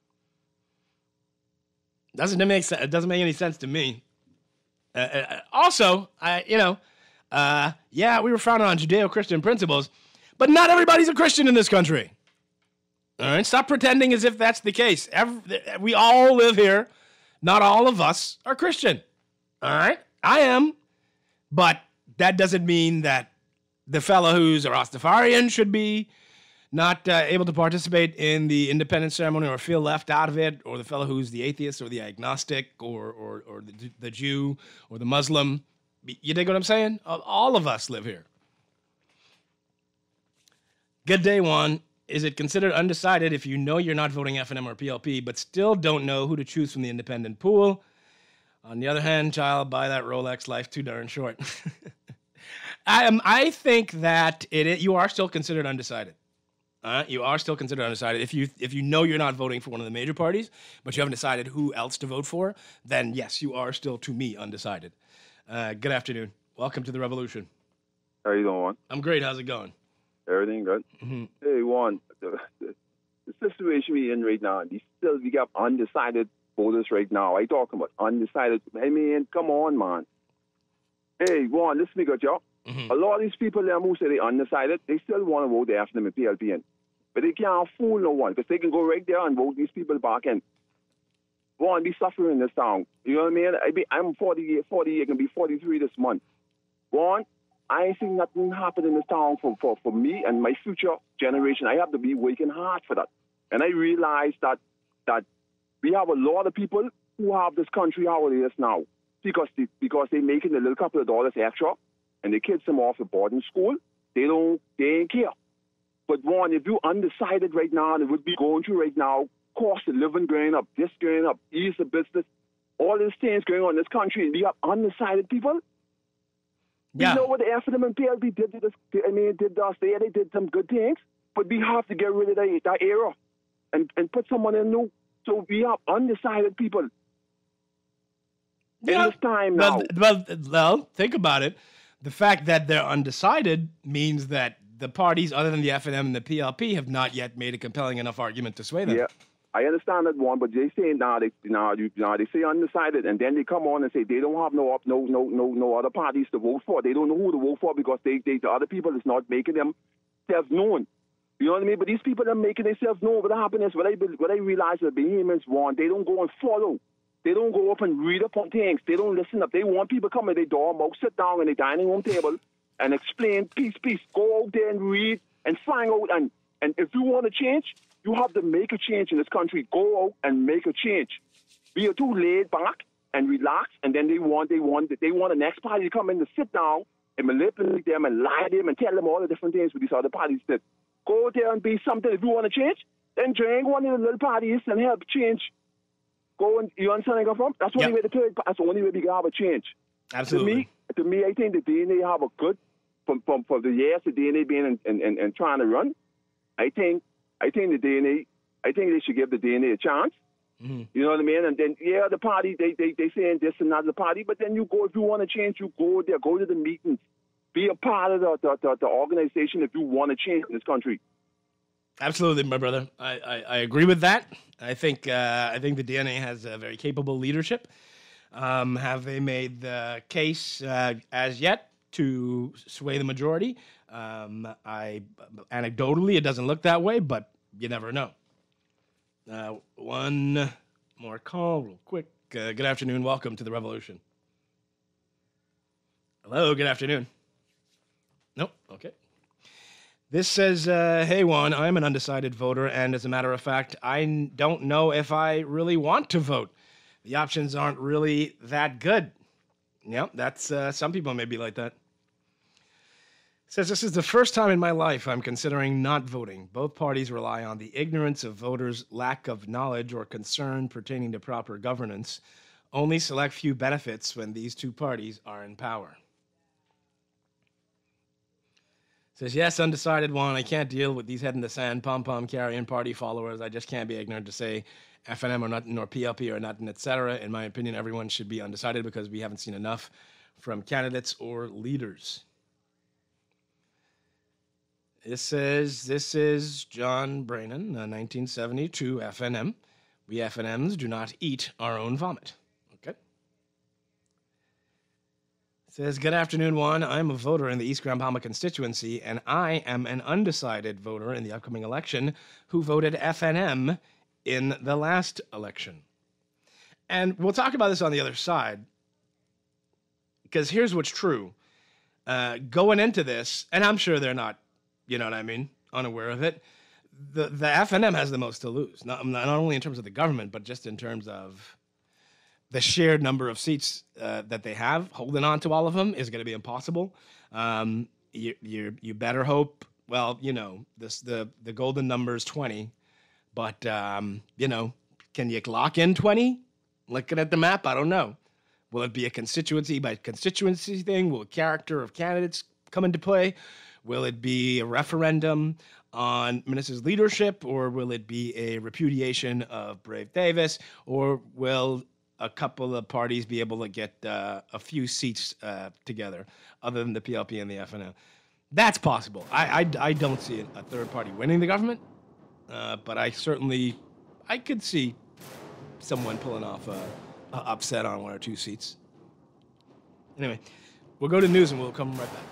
Doesn't it make sense? It doesn't make any sense to me. Uh, uh, also, I you know, uh, yeah, we were founded on Judeo-Christian principles, but not everybody's a Christian in this country. All right, stop pretending as if that's the case. Every, we all live here. Not all of us are Christian. All right, I am, but that doesn't mean that the fellow who's a Rastafarian should be not uh, able to participate in the independence ceremony or feel left out of it, or the fellow who's the atheist or the agnostic or or, or the, the Jew or the Muslim. You dig what I'm saying? All of us live here. Good day, Juan. Is it considered undecided if you know you're not voting F N M or P L P, but still don't know who to choose from the independent pool? On the other hand, child, buy that Rolex. Life's too darn short. I, um, I think that it, you are still considered undecided. Uh, you are still considered undecided. If you if you know you're not voting for one of the major parties, but you haven't decided who else to vote for, then yes, you are still, to me, undecided. Uh, good afternoon. Welcome to the revolution. How you doing, Juan? I'm great. How's it going? Everything good? Mm-hmm. Hey, Juan, the, the, the situation we're in right now, we still we got undecided voters right now. I talking about undecided. Hey, man, come on, man. Hey, Juan, listen to me good, y'all. Mm-hmm. A lot of these people there who say they undecided, they still want to vote the F N M and P L P in. But they can't fool no one because they can go right there and vote these people back in. Juan, be suffering in this town. You know what I mean? I be, I'm forty, forty, I can be forty-three this month. Juan, I ain't seen nothing happen in this town for, for, for me and my future generation. I have to be working hard for that. And I realize that that we have a lot of people who have this country how it is now because they, because they're making a little couple of dollars extra and the kids them off at boarding school. They don't, they ain't care. But Juan, if you're undecided right now and it would be going through right now, cost of living going up, this going up, ease of business, all these things going on in this country, and we have undecided people. Yeah. You know what the F N M and P L P did to this? I mean, did us there? They did some good things, but we have to get rid of that, that era and, and put someone in new. So we have undecided people yeah. in this time now. Well, well, well, think about it. The fact that they're undecided means that the parties other than the F N M and the P L P have not yet made a compelling enough argument to sway them. Yeah, I understand that one, but they say now they now, you, now they say undecided, and then they come on and say they don't have no no no no no other parties to vote for. They don't know who to vote for because they, they the other people is not making themselves known. You know what I mean? But these people are making themselves known. What happens? What I what I realize the Bahamians want, they don't go and follow. They don't go up and read up on things. They don't listen up. They want people come in their door, sit down in the dining room table and explain, peace, peace. Go out there and read and find out. And, and if you want to change, you have to make a change in this country. Go out and make a change. We are too laid back and relax, and then they want they want they want the next party to come in to sit down and manipulate them and lie to them and tell them all the different things with these other parties that go out there and be something. If you want to change, then join one of the little parties and help change. Go and you understand where I come from? That's the only yep. way to third. That's the only way we can have a change. Absolutely. To me, to me, I think the D N A have a good from from for the years the D N A being and and, and trying to run. I think I think the D N A. I think they should give the D N A a chance Mm-hmm. You know what I mean? And then, yeah, the party, they, they, they saying this and that, the party, but then you go, if you want to change, you go there, go to the meetings, be a part of the, the, the, the organization if you want to change this country. Absolutely, my brother. I, I, I agree with that. I think uh, I think the D N A has a very capable leadership. Um, have they made the case uh, as yet to sway the majority? Um, I anecdotally, it doesn't look that way, but you never know. Uh, one more call, real quick. Uh, good afternoon. Welcome to the Revolution. Hello. Good afternoon. Nope. Okay. This says, uh, hey, Juan, I'm an undecided voter, and as a matter of fact, I n- don't know if I really want to vote. The options aren't really that good. Yep, that's, uh, some people may be like that. Says, this is the first time in my life I'm considering not voting. Both parties rely on the ignorance of voters' lack of knowledge or concern pertaining to proper governance. Only select few benefits when these two parties are in power. Says, yes, undecided one. I can't deal with these head in the sand, pom-pom carrying party followers. I just can't be ignorant to say F N M or nothing, or P L P or nothing, et cetera. In my opinion, everyone should be undecided because we haven't seen enough from candidates or leaders. This says, this is John Brannon, uh, nineteen seventy-two, F N M. We F N Ms do not eat our own vomit. Okay. Says, good afternoon, Juan. I'm a voter in the East Grand Bahama constituency, and I am an undecided voter in the upcoming election who voted F N M in the last election. And we'll talk about this on the other side, because here's what's true. Uh, going into this, and I'm sure they're not, you know what I mean, unaware of it, the, the F N M has the most to lose, not, not only in terms of the government, but just in terms of the shared number of seats uh, that they have. Holding on to all of them is going to be impossible. Um, you, you you better hope. Well, you know, this the the golden number is twenty, but um, you know, can you lock in twenty? Looking at the map, I don't know. Will it be a constituency by constituency thing? Will character of candidates come into play? Will it be a referendum on Minister's leadership, or will it be a repudiation of Brave Davis, or will a couple of parties be able to get uh, a few seats uh, together, other than the P L P and the F N M? That's possible. I, I, I don't see a third party winning the government, uh, but I certainly, I could see someone pulling off a, a upset on one or two seats. Anyway, we'll go to news and we'll come right back.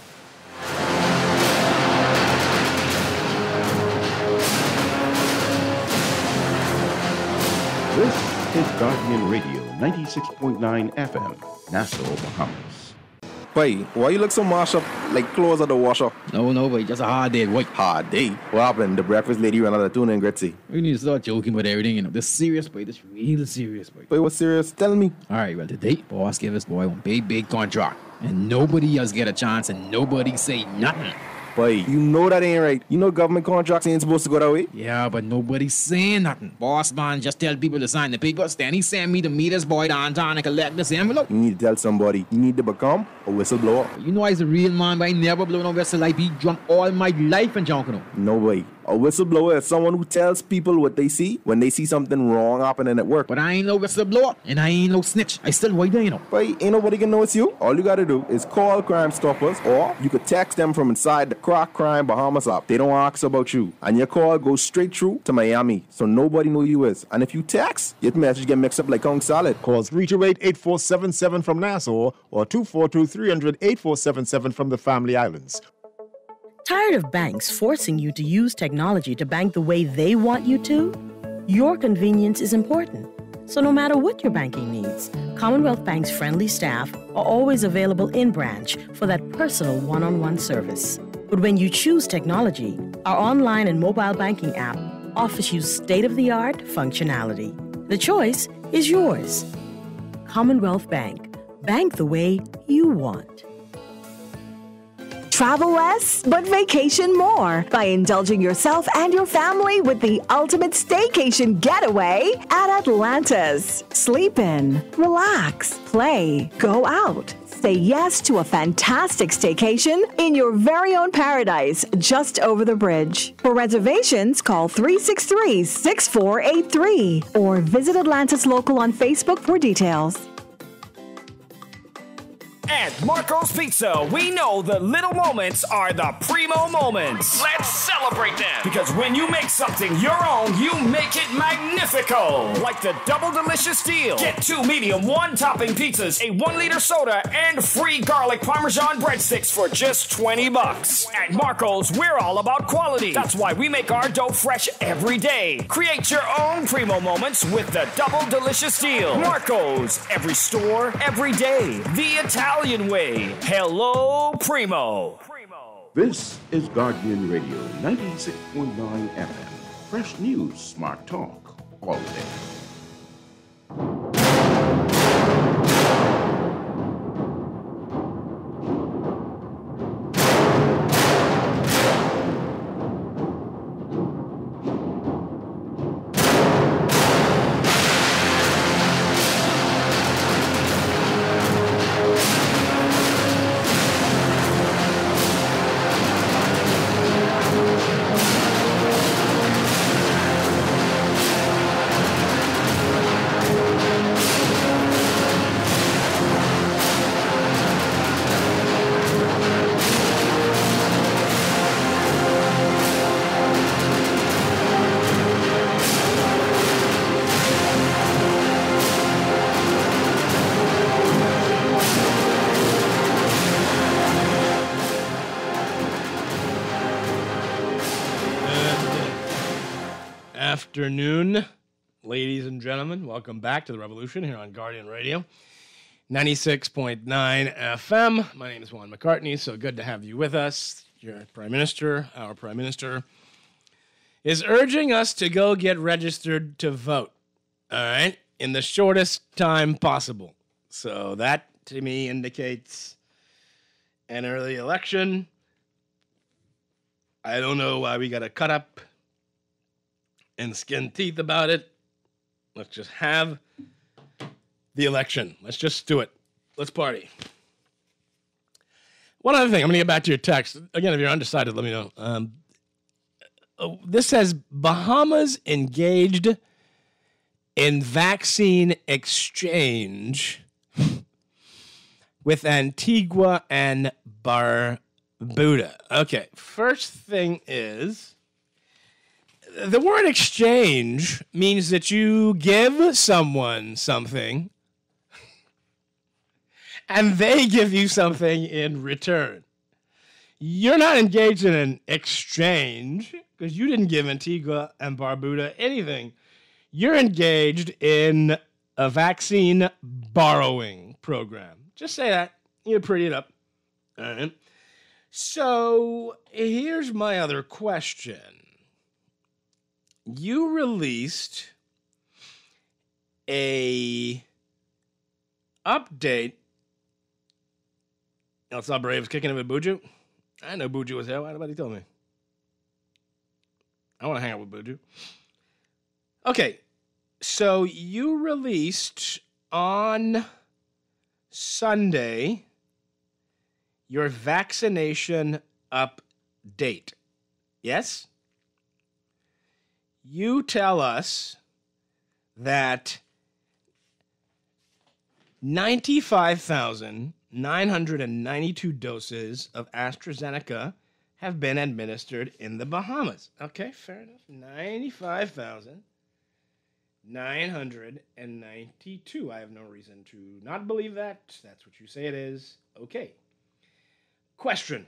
This is Guardian Radio, ninety-six point nine F M, Nassau, Bahamas. Wait, why you look so mashed up like clothes at the washer? No, no, wait, just a hard day. What? Hard day? What happened? The breakfast lady ran out of tuna and gritty. We need to start joking about everything, you know. This serious, boy. This real serious, boy. Wait, what's serious? Tell me. All right, well, today, boss gave us boy one big, big contract. And nobody else get a chance and nobody say nothing. Boy, you know that ain't right. You know government contracts ain't supposed to go that way. Yeah, but nobody's saying nothing. Boss man just tell people to sign the papers. Then he send me to meet his boy downtown and collect this envelope. You need to tell somebody. You need to become a whistleblower. You know I's a real man, but I never blow no whistle. I be drunk all my life and junk, you know. No way. A whistleblower is someone who tells people what they see when they see something wrong happening at work. But I ain't no whistleblower, and I ain't no snitch. I still white there, you know. But ain't nobody can know it's you. All you gotta do is call Crime Stoppers, or you could text them from inside the Crack Crime Bahamas app. They don't ask about you, and your call goes straight through to Miami, so nobody know you is. And if you text, your message get mixed up like Kong Salad. Call three two eight, eight four seven seven from Nassau or two four two, three hundred, eight four seven seven from the Family Islands. Tired of banks forcing you to use technology to bank the way they want you to? Your convenience is important. So no matter what your banking needs, Commonwealth Bank's friendly staff are always available in branch for that personal one-on-one service. But when you choose technology, our online and mobile banking app offers you state-of-the-art functionality. The choice is yours. Commonwealth Bank. Bank the way you want. Travel less, but vacation more by indulging yourself and your family with the ultimate staycation getaway at Atlantis. Sleep in, relax, play, go out, Say yes to a fantastic staycation in your very own paradise just over the bridge. For reservations, call three six three, six four eight three or visit Atlantis Local on Facebook for details. At Marco's Pizza, we know the little moments are the primo moments. Let's celebrate them. Because when you make something your own, you make it magnifico. Like the double delicious deal. Get two medium one-topping pizzas, a one-liter soda, and free garlic Parmesan breadsticks for just twenty bucks. At Marco's, we're all about quality. That's why we make our dough fresh every day. Create your own primo moments with the double delicious deal. Marco's, every store, every day. The Italian way. Hello, Primo. This is Guardian Radio ninety-six point nine F M. Fresh news, smart talk, all day. Afternoon, ladies and gentlemen. Welcome back to the Revolution here on Guardian Radio ninety-six point nine F M. My name is Juan McCartney. So good to have you with us. Your Prime Minister, our Prime Minister, is urging us to go get registered to vote. All right, in the shortest time possible. So that to me indicates an early election. I don't know why we got to cut up and skin teeth about it. Let's just have the election. Let's just do it. Let's party. One other thing, I'm going to get back to your text. Again, if you're undecided, let me know. Um, oh, this says Bahamas engaged in vaccine exchange with Antigua and Barbuda. Okay, first thing is, the word exchange means that you give someone something and they give you something in return. You're not engaged in an exchange because you didn't give Antigua and Barbuda anything. You're engaged in a vaccine borrowing program. Just say that. You pretty it up. All right. So here's my other question. You released a update. Oh, it's not Braves kicking it with Buju. I know Buju was there. Why nobody told me? I want to hang out with Buju. Okay, so you released on Sunday your vaccination update. Yes? You tell us that ninety-five thousand nine hundred ninety-two doses of AstraZeneca have been administered in the Bahamas. Okay, fair enough. ninety-five thousand nine hundred ninety-two. I have no reason to not believe that. That's what you say it is. Okay. Question.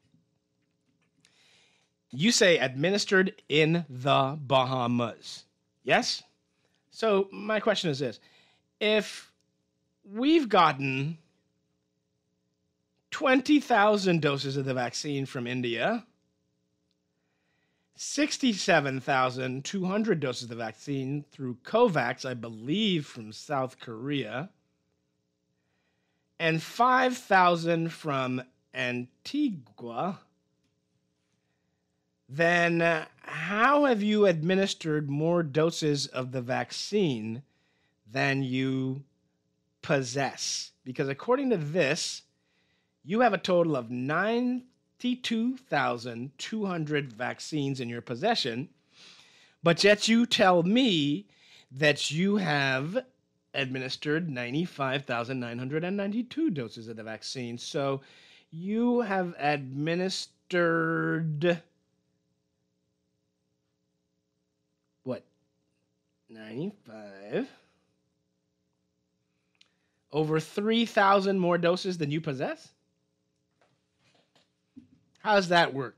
You say administered in the Bahamas. Yes? So my question is this. If we've gotten twenty thousand doses of the vaccine from India, sixty-seven thousand two hundred doses of the vaccine through COVAX, I believe, from South Korea, and five thousand from Antigua, then uh, how have you administered more doses of the vaccine than you possess? because according to this, you have a total of ninety-two thousand two hundred vaccines in your possession, but yet you tell me that you have administered ninety-five thousand nine hundred ninety-two doses of the vaccine. So you have administered what? ninety-five over three thousand more doses than you possess? How does that work?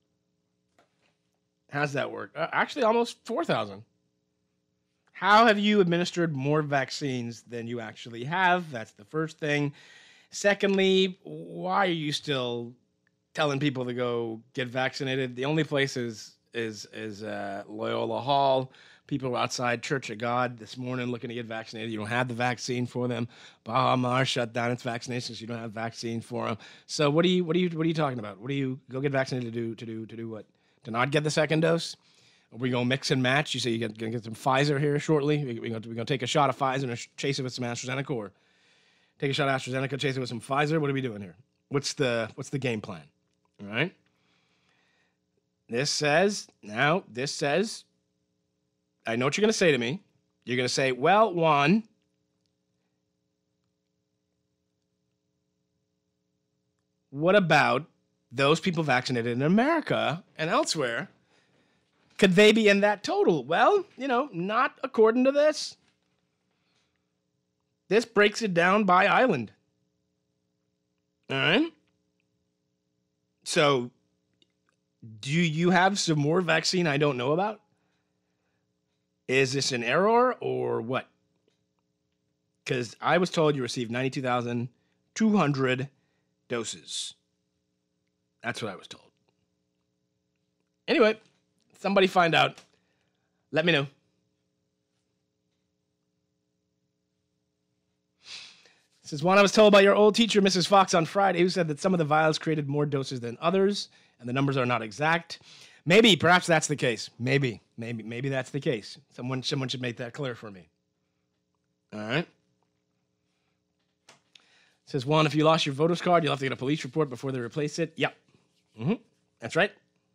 How's that work? Uh, actually, almost four thousand. How have you administered more vaccines than you actually have? That's the first thing. Secondly, why are you still telling people to go get vaccinated? The only place is is, is uh, Loyola Hall. People were outside Church of God this morning looking to get vaccinated. You don't have the vaccine for them. Baha Mar shut down its vaccinations. You don't have vaccine for them. So what are you what are you what are you talking about? What do you go get vaccinated to do to do to do what? To not get the second dose? Are we going to mix and match? You say you're going to get some Pfizer here shortly? We're going to take a shot of Pfizer and chase it with some AstraZeneca, or take a shot of AstraZeneca, chase it with some Pfizer? What are we doing here? What's the what's the game plan? All right? This says, now, this says, I know what you're going to say to me. You're going to say, well, Juan, what about those people vaccinated in America and elsewhere? Could they be in that total? Well, you know, not according to this. This breaks it down by island. All right? So, do you have some more vaccine I don't know about? Is this an error or what? Because I was told you received ninety-two thousand two hundred doses. That's what I was told. Anyway, somebody find out. Let me know. This is one I was told by your old teacher, Missus Fox, on Friday, who said that some of the vials created more doses than others, and the numbers are not exact. Maybe, perhaps that's the case. Maybe, maybe, maybe that's the case. Someone, someone should make that clear for me. All right. It says, Juan, if you lost your voter's card, you'll have to get a police report before they replace it. Yep. Mm-hmm. That's right.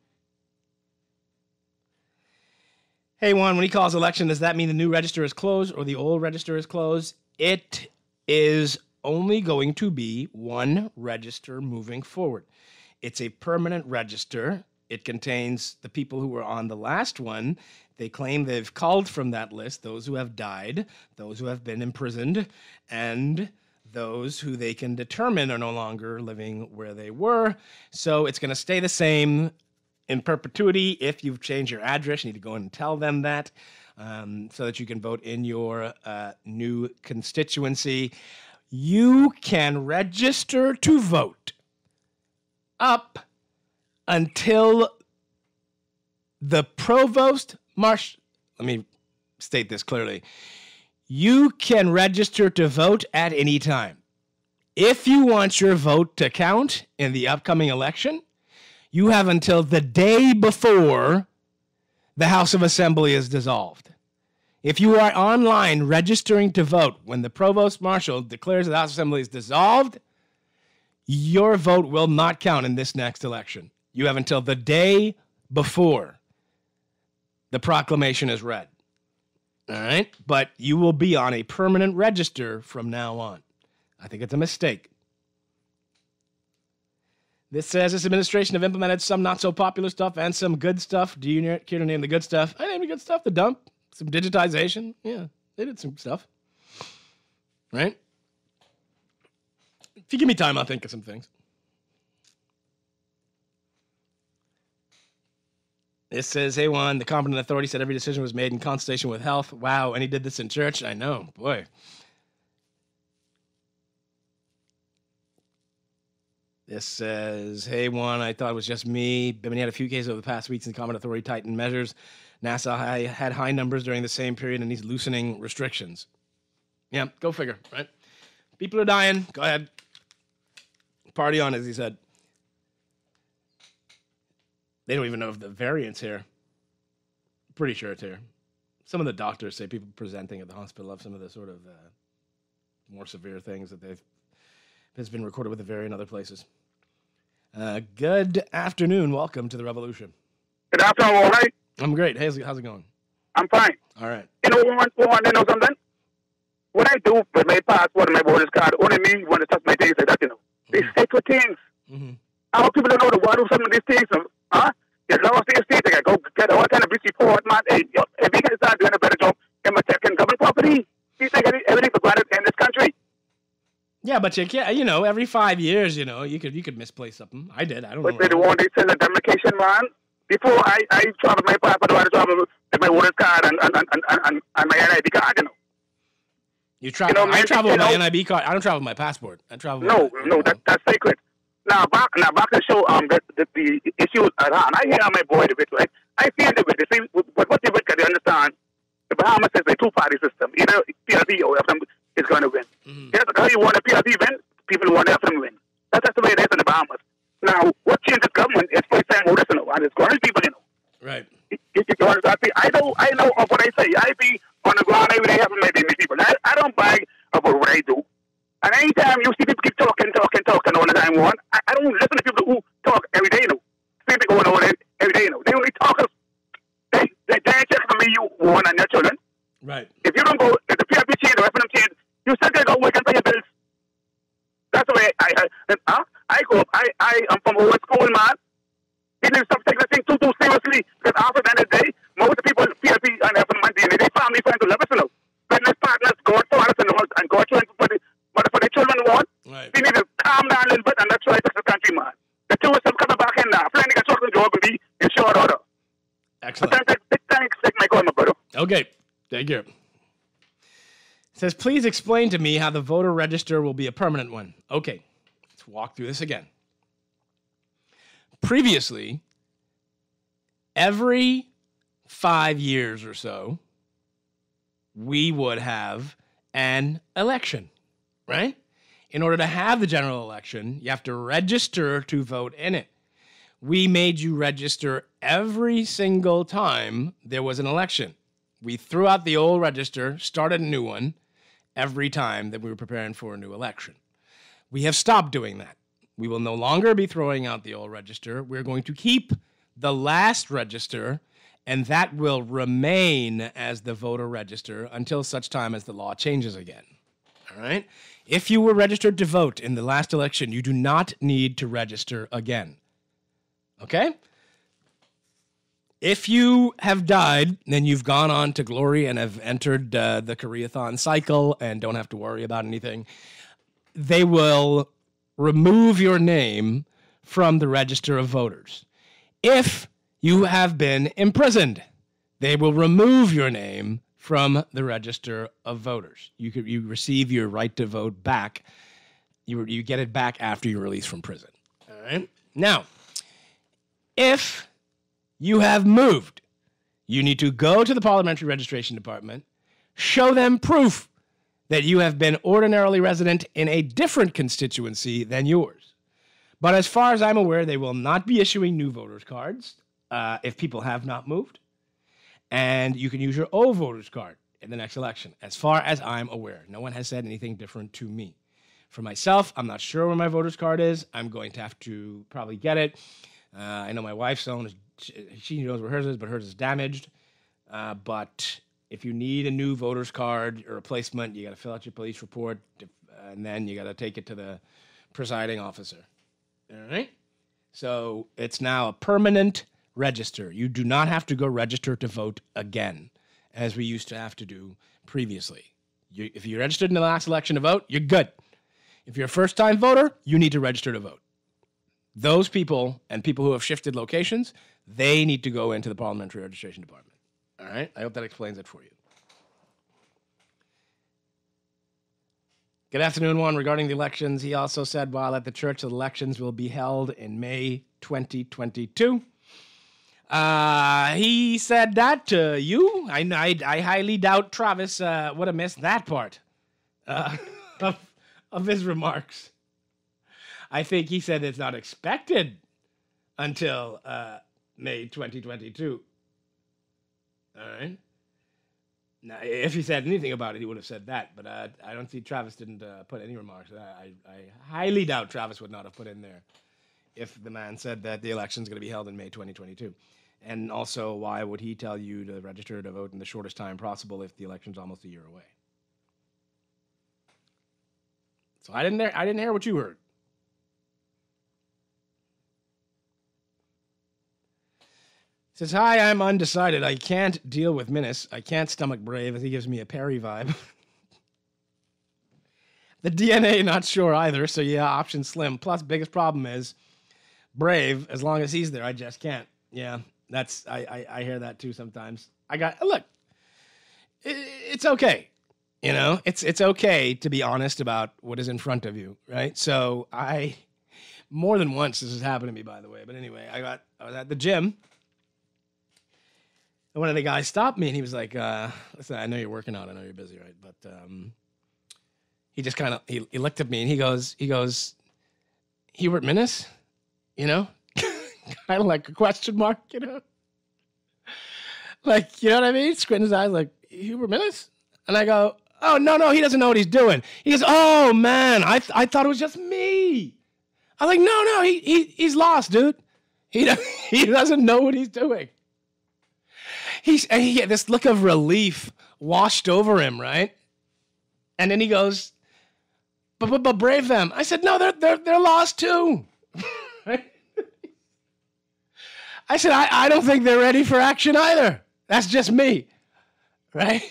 Hey, Juan, when he calls election, does that mean the new register is closed or the old register is closed? It is only going to be one register moving forward. It's a permanent register. It contains the people who were on the last one. They claim they've culled from that list those who have died, those who have been imprisoned, and those who they can determine are no longer living where they were. So it's going to stay the same in perpetuity. If you've changed your address, you need to go in and tell them that um, so that you can vote in your uh, new constituency. You can register to vote up until the provost marsh. Let me state this clearly. You can register to vote at any time. If you want your vote to count in the upcoming election, you have until the day before the House of Assembly is dissolved. If you are online registering to vote when the Provost Marshal declares the House of Assembly is dissolved, your vote will not count in this next election. You have until the day before the proclamation is read. All right? But you will be on a permanent register from now on. I think it's a mistake. This says this administration have implemented some not so popular stuff and some good stuff. Do you care to name the good stuff? I named the good stuff. The dump. Some digitization. Yeah, they did some stuff. Right? If you give me time, I'll think of some things. This says, hey, Juan, the competent authority said every decision was made in consultation with health. Wow, and he did this in church? I know, boy. This says, hey, Juan, I thought it was just me. Bimini had a few cases over the past weeks and the competent authority tightened measures. NASA had high numbers during the same period and he's loosening restrictions. Yeah, go figure, right? People are dying. Go ahead. Party on, as he said. They don't even know if the variant's here. Pretty sure it's here. Some of the doctors say people presenting at the hospital have some of the sort of uh, more severe things that they've It's been recorded with a vary in other places. Uh, good afternoon. Welcome to the Revolution. Good afternoon, all right? I'm great. How's it, how's it going? I'm fine. All right. You know, one, one, you know something? What I do with my passport and my voter's card, only me want to touch my things like that, you know. They sacred things. Mm-hmm. Our people don't know the why do some of these things, huh? You lost the estate, they go get all kind of rich report, man. Hey, yo, if we can start doing a better job, can my check and government property? You take everything for granted in this country? Yeah, but you can't, you know, every five years, you know, you could you could misplace something. I did. I don't But know. they don't want to send a demarcation, man. Before I, I travel my passport, I travel with my voter's card and, and, and, and, and, and my N I B card, you know. You travel. You know, I man, travel you with my know- N I B card. I don't travel with my passport. I travel. No, with, no, that, that's sacred. Now back, now back to show um the, the, the issues at hand. I hear my boy the bit, right? I feel the bit. You see, but what the bit can they understand? The Bahamas is a two-party system. Either P L D or F M is going to win. Mm-hmm. Yes, how you want a P L D win? People want F M win. That's just the way it is in the Bahamas. Now, what changes government is first time voters, you know, and it's going people, you know. Right. You, you, you understand? See, I know, I know of what I say. I be on the ground every day helping my my people. I, I don't brag about what I do. And anytime you see people keep talking, talking, talking all the time, one, I, I don't listen to people who talk every day, you know. Same thing going on every day, you know. They only talk. They, they, they ain't just for me, you, one, and your children. Right. If you don't go, if the P L P change or F M change, you still gotta go work and pay your bills. That's the way I, I, I, uh, I go up. I, I am from old school, man. People need to stop taking this thing too, too seriously. Because after the end of the day, most of the people, P L P and F M and D N A, they family, friends, who love us, you know. Business partners, God for us, and, and God trying for the, but for the children want. Right. We need to calm down a little bit and let's try to fix the country, man. The two of them coming back in now. Planning a chocolate job will be in short order. Excellent. But thanks, thanks, thanks, my call, my brother. Okay. Thank you. It says, please explain to me how the voter register will be a permanent one. Okay. Let's walk through this again. Previously, every five years or so, we would have an election, right? In order to have the general election, you have to register to vote in it. We made you register every single time there was an election. We threw out the old register, started a new one every time that we were preparing for a new election. We have stopped doing that. We will no longer be throwing out the old register. We're going to keep the last register, and that will remain as the voter register until such time as the law changes again. All right? If you were registered to vote in the last election, you do not need to register again. Okay? If you have died, then you've gone on to glory and have entered uh, the Koreathon cycle and don't have to worry about anything. They will remove your name from the register of voters. If you have been imprisoned, they will remove your name from the register of voters. You could you receive your right to vote back. You you get it back after you're released from prison. All right. Now, if you have moved, you need to go to the Parliamentary Registration Department, show them proof that you have been ordinarily resident in a different constituency than yours. But as far as I'm aware, they will not be issuing new voters cards uh, if people have not moved. And you can use your old voters card in the next election, as far as I'm aware. No one has said anything different to me. For myself, I'm not sure where my voters card is. I'm going to have to probably get it. Uh, I know my wife's own, is, she knows where hers is, but hers is damaged. Uh, but if you need a new voter's card or replacement, you got to fill out your police report, and then you got to take it to the presiding officer. All right? So it's now a permanent register. You do not have to go register to vote again, as we used to have to do previously. You, if you registered in the last election to vote, you're good. If you're a first-time voter, you need to register to vote. Those people and people who have shifted locations, they need to go into the Parliamentary Registration Department. All right? I hope that explains it for you. Good afternoon, Juan. Regarding the elections, he also said while at the church, the elections will be held in May twenty twenty-two. Uh, he said that to you. I, I, I highly doubt Travis uh, would have missed that part uh, of, of his remarks. I think he said it's not expected until uh, May twenty twenty-two. All right. Now, if he said anything about it, he would have said that. But uh, I don't see Travis didn't uh, put any remarks. I, I, I highly doubt Travis would not have put in there if the man said that the election's going to be held in May twenty twenty-two. And also, why would he tell you to register to vote in the shortest time possible if the election's almost a year away? So I didn't hear, I didn't hear what you heard. Says, hi, I'm undecided. I can't deal with Minnis. I can't stomach Brave as he gives me a Perry vibe. The D N A, not sure either. So yeah, option slim. Plus, biggest problem is Brave. As long as he's there, I just can't. Yeah, that's I I, I hear that too sometimes. I got look. It, it's okay, you know. It's it's okay to be honest about what is in front of you, right? So I more than once this has happened to me, by the way. But anyway, I got I was at the gym. And one of the guys stopped me and he was like, uh, listen, I know you're working out. I know you're busy, right? But um, he just kind of, he, he looked at me and he goes, he goes, Hubert Minnis? You know? Kind of like a question mark, you know? Like, you know what I mean? Squinting his eyes like, Hubert Minnis? And I go, oh, no, no, he doesn't know what he's doing. He goes, oh, man, I th- I thought it was just me. I'm like, no, no, he, he he's lost, dude. He, do- he doesn't know what he's doing. He's, and he had this look of relief washed over him, right? And then he goes, but, but, but brave them. I said, no, they're, they're, they're lost too. I said, I, I don't think they're ready for action either. That's just me, right?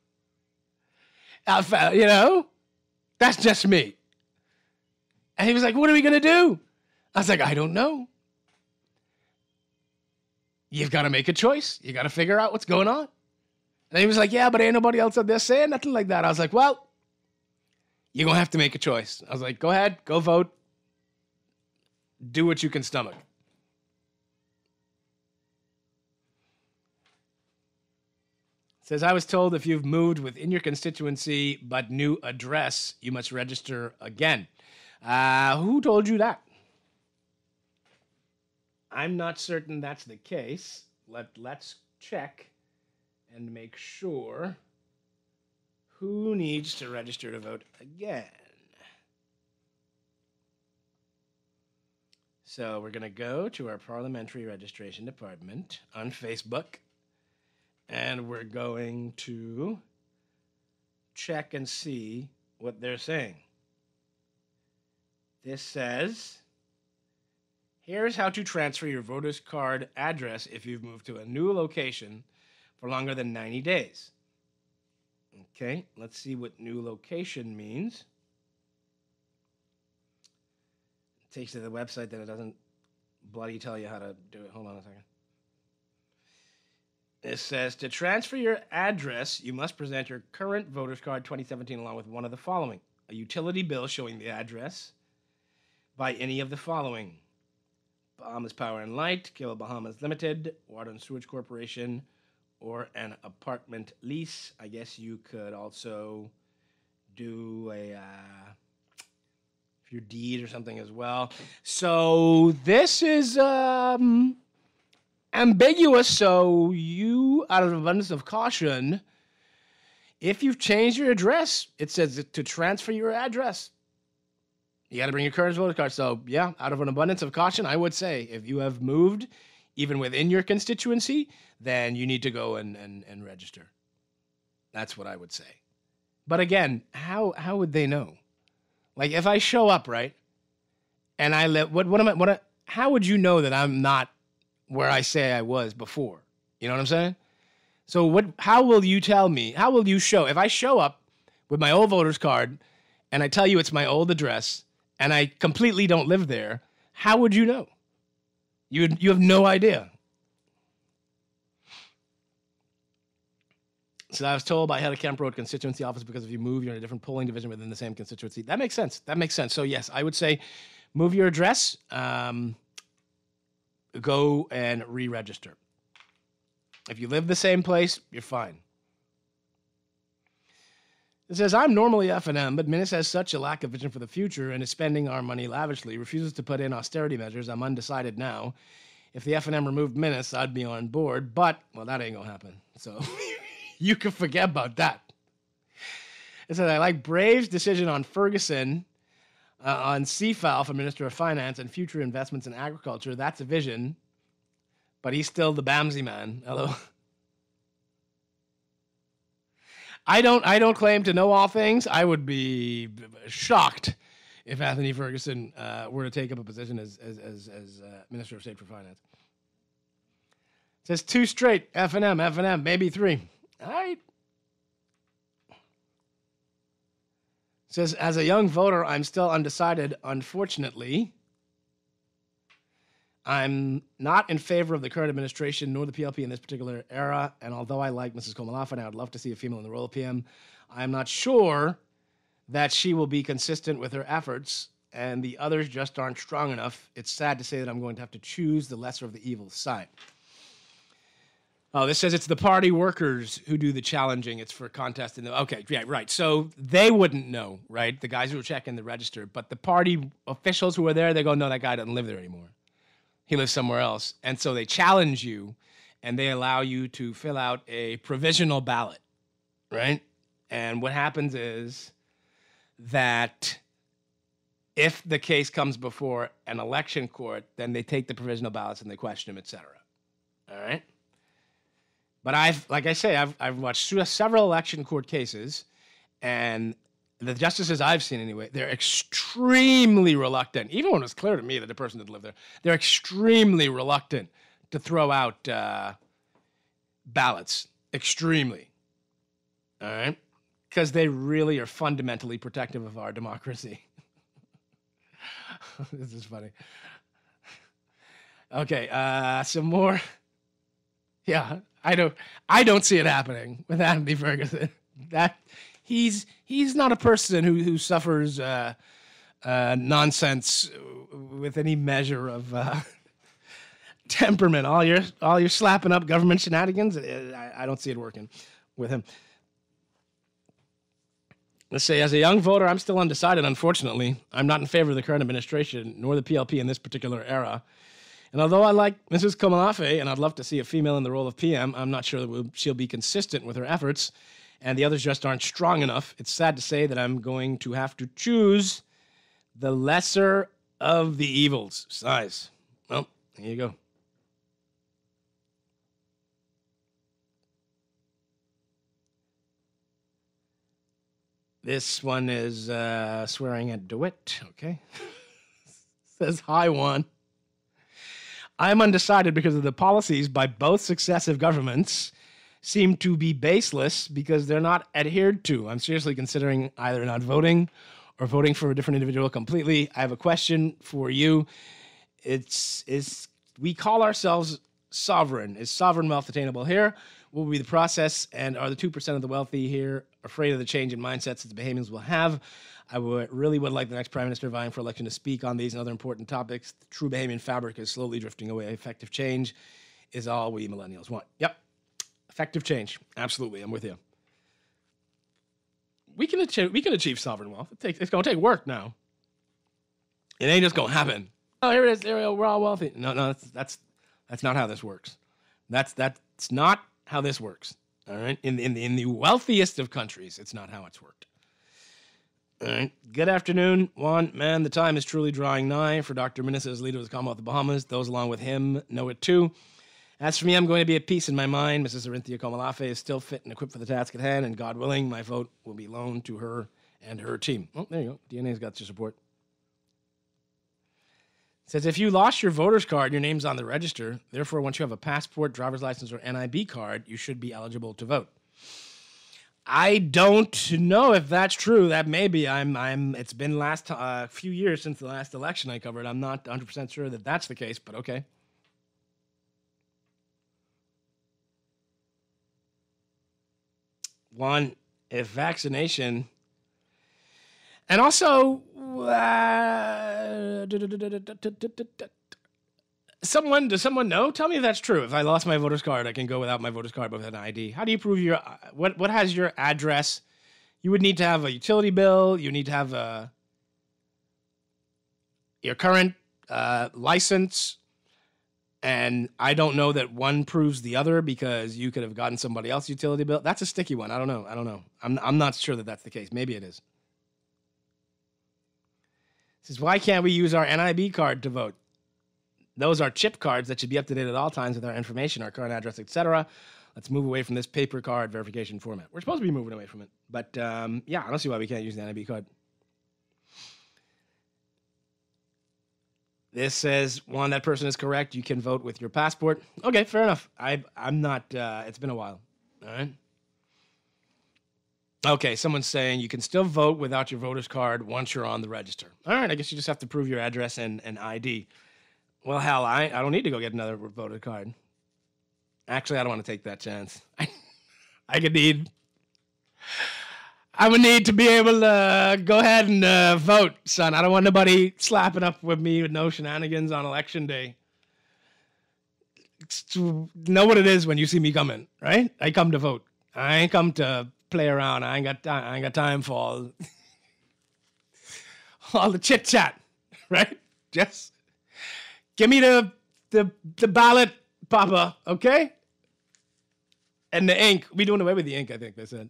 Uh, you know, that's just me. And he was like, what are we going to do? I was like, I don't know. You've got to make a choice. You got to figure out what's going on. And he was like, yeah, but ain't nobody else out there saying nothing like that. I was like, well, you're going to have to make a choice. I was like, go ahead, go vote. Do what you can stomach. It says, I was told if you've moved within your constituency but new address, you must register again. Uh, who told you that? I'm not certain that's the case. Let, let's check and make sure who needs to register to vote again. So we're going to go to our parliamentary registration department on Facebook, and we're going to check and see what they're saying. This says, here's how to transfer your voter's card address if you've moved to a new location for longer than ninety days. Okay, let's see what new location means. It takes you to the website, then it doesn't bloody tell you how to do it. Hold on a second. It says, to transfer your address, you must present your current voter's card twenty seventeen along with one of the following. A utility bill showing the address by any of the following. Bahamas Power and Light, Kilo Bahamas Limited, Water and Sewage Corporation, or an apartment lease. I guess you could also do a uh, your deed or something as well. So this is um, ambiguous. So you, out of abundance of caution, if you've changed your address, it says to transfer your address. You got to bring your current voter card. So, yeah, out of an abundance of caution, I would say if you have moved, even within your constituency, then you need to go and, and, and register. That's what I would say. But again, how how would they know? Like, if I show up, right, and I live, what what am I? What? I, how would you know that I'm not where I say I was before? You know what I'm saying? So, what? How will you tell me? How will you show? If I show up with my old voter's card, and I tell you it's my old address, and I completely don't live there, how would you know? You you have no idea. So I was told by head of Kemp Road constituency office because if you move, you're in a different polling division within the same constituency. That makes sense. That makes sense. So yes, I would say move your address, um, go and re-register. If you live the same place, you're fine. It says, I'm normally F and M, but Minnis has such a lack of vision for the future and is spending our money lavishly, refuses to put in austerity measures. I'm undecided now. If the F and M removed Minnis, I'd be on board, but, well, that ain't gonna happen. So you can forget about that. It says, I like Brave's decision on Ferguson, uh, on Seafowl for Minister of Finance and future investments in agriculture. That's a vision. But he's still the Bamsey man. Hello. I don't I don't claim to know all things. I would be shocked if Anthony Ferguson uh, were to take up a position as as as, as uh, Minister of State for Finance. It says two straight, F and M, F and M, maybe three. All right. It says, as a young voter, I'm still undecided, unfortunately. I'm not in favor of the current administration nor the P L P in this particular era, and although I like Missus Komalafa and I would love to see a female in the role of P M, I'm not sure that she will be consistent with her efforts, and the others just aren't strong enough. It's sad to say that I'm going to have to choose the lesser of the evil side. Oh, this says it's the party workers who do the challenging. It's for contest. In the, okay, yeah, right. So they wouldn't know, right? The guys who are checking the register. But the party officials who are there, they go, no, that guy doesn't live there anymore. He lives somewhere else. And so they challenge you, and they allow you to fill out a provisional ballot, right? And what happens is that if the case comes before an election court, then they take the provisional ballots and they question them, et cetera. All right? But I've, like I say, I've I've watched several election court cases, and the justices I've seen anyway, they're extremely reluctant, even when it's clear to me that the person didn't live there, they're extremely reluctant to throw out uh, ballots. Extremely. All right? Because they really are fundamentally protective of our democracy. This is funny. Okay, uh, some more. Yeah. I don't. I don't see it happening with Anthony Ferguson. That he's he's not a person who who suffers uh, uh, nonsense with any measure of uh, temperament. All your all your slapping up government shenanigans. I, I don't see it working with him. Let's say, as a young voter, I'm still undecided. Unfortunately, I'm not in favor of the current administration nor the P L P in this particular era. And although I like Missus Komalafe, and I'd love to see a female in the role of P M, I'm not sure that she'll be consistent with her efforts, and the others just aren't strong enough. It's sad to say that I'm going to have to choose the lesser of the evils. Size. Well, there you go. This one is uh, swearing at DeWitt. Okay. Says, hi, Juan. I'm undecided because of the policies by both successive governments seem to be baseless because they're not adhered to. I'm seriously considering either not voting or voting for a different individual completely. I have a question for you. It's is we call ourselves sovereign. Is sovereign wealth attainable here? What will be the process? And are the two percent of the wealthy here afraid of the change in mindsets that the Bahamians will have? I would, really would like the next Prime Minister vying for election to speak on these and other important topics. The true Bahamian fabric is slowly drifting away. Effective change is all we millennials want. Yep. Effective change. Absolutely. I'm with you. We can achieve, we can achieve sovereign wealth. It takes, it's going to take work now. It ain't just going to happen. Oh, here it is. There we go. We're all wealthy. No, no, that's, that's, that's not how this works. That's, that's not how this works. All right. In, in, in the wealthiest of countries, it's not how it's worked. All right. Good afternoon, Juan. Man, the time is truly drawing nigh for Doctor Minnis as leader of the Commonwealth of the Bahamas. Those along with him know it too. As for me, I'm going to be at peace in my mind. Missus Arinthia Komalafe is still fit and equipped for the task at hand, and God willing, my vote will be loaned to her and her team. Oh, there you go. D N A's got your support. It says, if you lost your voter's card, your name's on the register. Therefore, once you have a passport, driver's license, or N I B card, you should be eligible to vote. I don't know if that's true. That may be. I'm. I'm. It's been last a uh, few years since the last election I covered. I'm not one hundred percent sure that that's the case, but okay. One, if vaccination, and also uh, someone. Does someone know? Tell me if that's true. If I lost my voter's card, I can go without my voter's card, but with an I D. How do you prove your what? What has your address? You would need to have a utility bill. You need to have a your current uh, license, And I don't know that one proves the other because you could have gotten somebody else's utility bill. That's a sticky one. I don't know. I don't know. I'm I'm not sure that that's the case. Maybe it is. It says, why can't we use our N I B card to vote? Those are chip cards that should be up to date at all times with our information, our current address, et cetera. Let's move away from this paper card verification format. We're supposed to be moving away from it. But, um, yeah, I don't see why we can't use the N I B card. This says, Juan, that person is correct. You can vote with your passport. Okay, fair enough. I, I'm not, uh, it's been a while. All right. Okay, someone's saying you can still vote without your voter's card once you're on the register. All right, I guess you just have to prove your address and, and I D. Well, hell, I, I don't need to go get another voter card. Actually, I don't want to take that chance. I, I could need... I would need to be able to uh, go ahead and uh, vote, son. I don't want nobody slapping up with me with no shenanigans on election day. Know what it is when you see me coming, right? I come to vote. I ain't come to play around. I ain't got time. I ain't got time for all, all the chit chat, right? Just give me the the the ballot, Papa, okay? And the ink. We doing away with the ink, I think they said.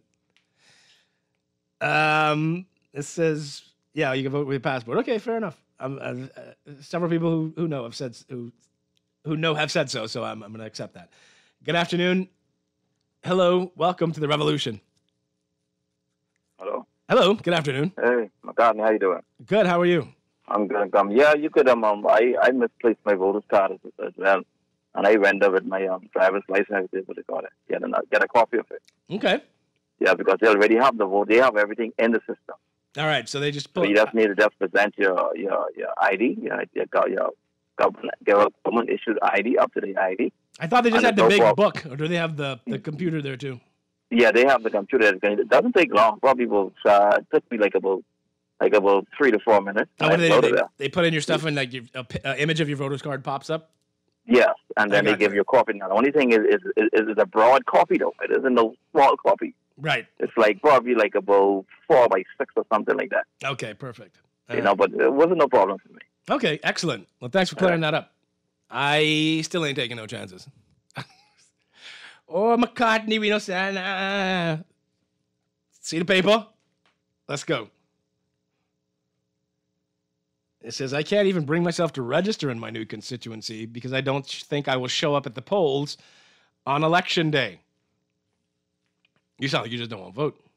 Um, it says, yeah, you can vote with your passport. Okay, fair enough. Um, uh, uh, several people who, who know have said who who know have said so, so I'm I'm going to accept that. Good afternoon. Hello, welcome to the revolution. Hello. Hello. Good afternoon. Hey, McCartney, how you doing? Good. How are you? I'm good. Um, yeah, you could. Um, um I I misplaced my voter's card as, as well, and I went there with my um driver's license. I was able to got it. Get a get a copy of it. Okay. Yeah, because they already have the vote. They have everything in the system. All right, so they just pull. So you just need to just present your your your I D, your your, your government government issued I D, up to date I D. I thought they just And had the no big problem. book, or do they have the, the computer there too? Yeah, they have the computer. It doesn't take long. Probably will, uh, it took me like about like about three to four minutes. Oh, what do they, I do? uploaded they, it. they put in your stuff and like your uh, p- uh, image of your voter's card pops up? Yes, and then I they got give you. you a copy. Now, the only thing is, is, is, is a broad copy, though. It isn't a small copy. Right. It's like probably like about four by six or something like that. Okay, perfect. You know, but it wasn't no problem for me. Okay, excellent. Well, thanks for clearing that up. I still ain't taking no chances. Oh, McCartney, we don't say, nah. See the paper? Let's go. It says, I can't even bring myself to register in my new constituency because I don't think I will show up at the polls on election day. You sound like you just don't want to vote.